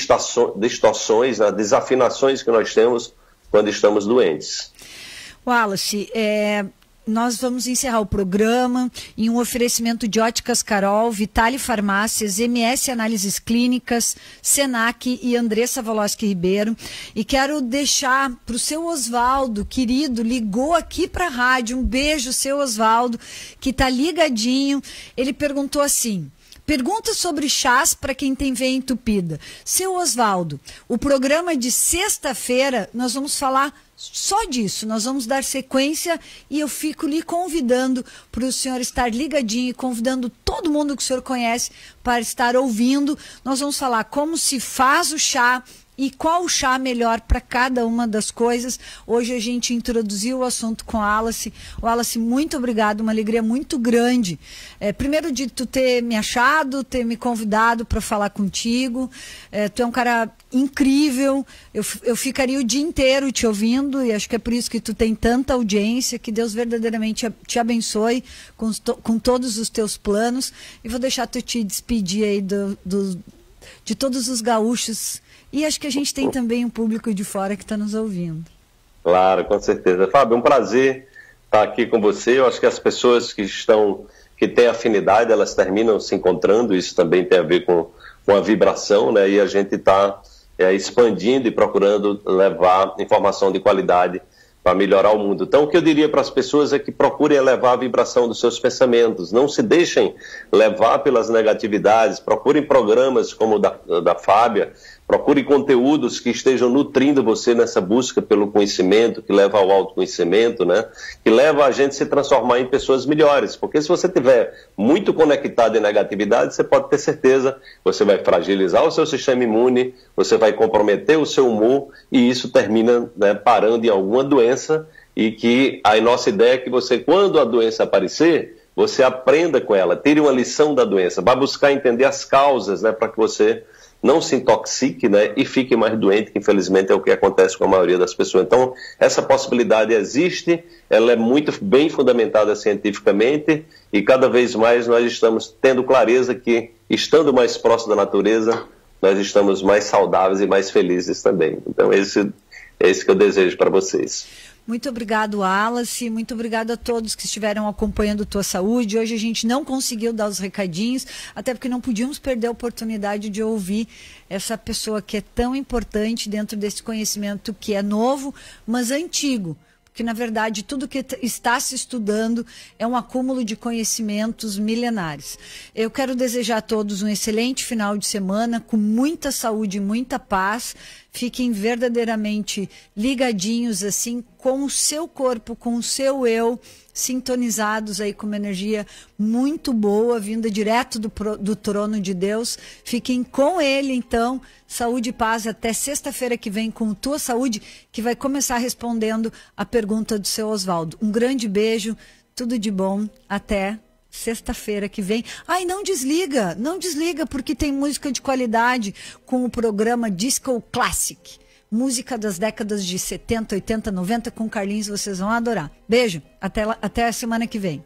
distorções, né, desafinações que nós temos quando estamos doentes. Wallace, é... nós vamos encerrar o programa em um oferecimento de Óticas Carol, Vitale Farmácias, M S Análises Clínicas, Senac e Andressa Voloski Ribeiro. E quero deixar para o seu Oswaldo, querido, ligou aqui para a rádio, um beijo, seu Oswaldo, que está ligadinho. Ele perguntou assim... Pergunta sobre chás para quem tem veia entupida. Seu Oswaldo, o programa de sexta-feira nós vamos falar só disso. Nós vamos dar sequência e eu fico lhe convidando para o senhor estar ligadinho e convidando todo mundo que o senhor conhece para estar ouvindo. Nós vamos falar como se faz o chá e qual o chá melhor para cada uma das coisas. Hoje a gente introduziu o assunto com a Wallace. Wallace, muito obrigado, uma alegria muito grande. É, primeiro de tu ter me achado, ter me convidado para falar contigo. É, tu é um cara incrível, eu, eu ficaria o dia inteiro te ouvindo e acho que é por isso que tu tem tanta audiência. Que Deus verdadeiramente te abençoe com, com todos os teus planos. E vou deixar tu te despedir aí do, do, de todos os gaúchos. E acho que a gente tem também um público de fora que está nos ouvindo. Claro, com certeza. Fábio, é um prazer estar aqui com você. Eu acho que as pessoas que estão, que têm afinidade, elas terminam se encontrando. Isso também tem a ver com, com a vibração, né? E a gente está é, expandindo e procurando levar informação de qualidade para melhorar o mundo. Então, o que eu diria para as pessoas é que procurem elevar a vibração dos seus pensamentos. Não se deixem levar pelas negatividades. Procurem programas como o da, da Fábia. Procure conteúdos que estejam nutrindo você nessa busca pelo conhecimento, que leva ao autoconhecimento, né? Que leva a gente a se transformar em pessoas melhores. Porque se você estiver muito conectado em negatividade, você pode ter certeza, você vai fragilizar o seu sistema imune, você vai comprometer o seu humor, e isso termina, né, parando em alguma doença, e que a nossa ideia é que você, quando a doença aparecer, você aprenda com ela, tire uma lição da doença, vá buscar entender as causas, né, para que você não se intoxique, né, e fique mais doente, que infelizmente é o que acontece com a maioria das pessoas. Então, essa possibilidade existe, ela é muito bem fundamentada cientificamente, e cada vez mais nós estamos tendo clareza que, estando mais próximo da natureza, nós estamos mais saudáveis e mais felizes também. Então, esse é esse que eu desejo para vocês. Muito obrigado, Wallace. Muito obrigado a todos que estiveram acompanhando Tua Saúde. Hoje a gente não conseguiu dar os recadinhos, até porque não podíamos perder a oportunidade de ouvir essa pessoa que é tão importante dentro desse conhecimento que é novo, mas antigo. Porque, na verdade, tudo que está se estudando é um acúmulo de conhecimentos milenares. Eu quero desejar a todos um excelente final de semana, com muita saúde e muita paz. Fiquem verdadeiramente ligadinhos, assim, com o seu corpo, com o seu eu, sintonizados aí com uma energia muito boa, vinda direto do, do trono de Deus. Fiquem com ele, então. Saúde e paz até sexta-feira que vem com Tua Saúde, que vai começar respondendo a pergunta do seu Oswaldo. Um grande beijo, tudo de bom, até sexta-feira que vem. Ai, não desliga, não desliga, porque tem música de qualidade com o programa Disco Classic. Música das décadas de setenta, oitenta, noventa com Carlinhos, vocês vão adorar. Beijo, até, lá, até a semana que vem.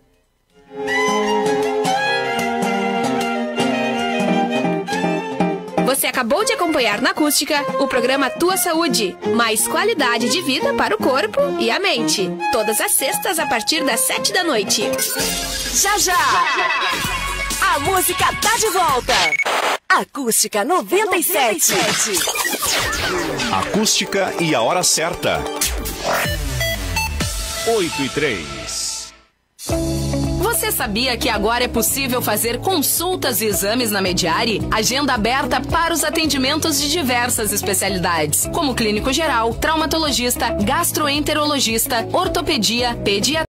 Você acabou de acompanhar na Acústica o programa Tua Saúde, mais qualidade de vida para o corpo e a mente. Todas as sextas a partir das sete da noite. Já, já! A música tá de volta. Acústica noventa e sete. Acústica e a hora certa. oito e três. Você sabia que agora é possível fazer consultas e exames na Mediare? Agenda aberta para os atendimentos de diversas especialidades, como clínico geral, traumatologista, gastroenterologista, ortopedia, pediatria.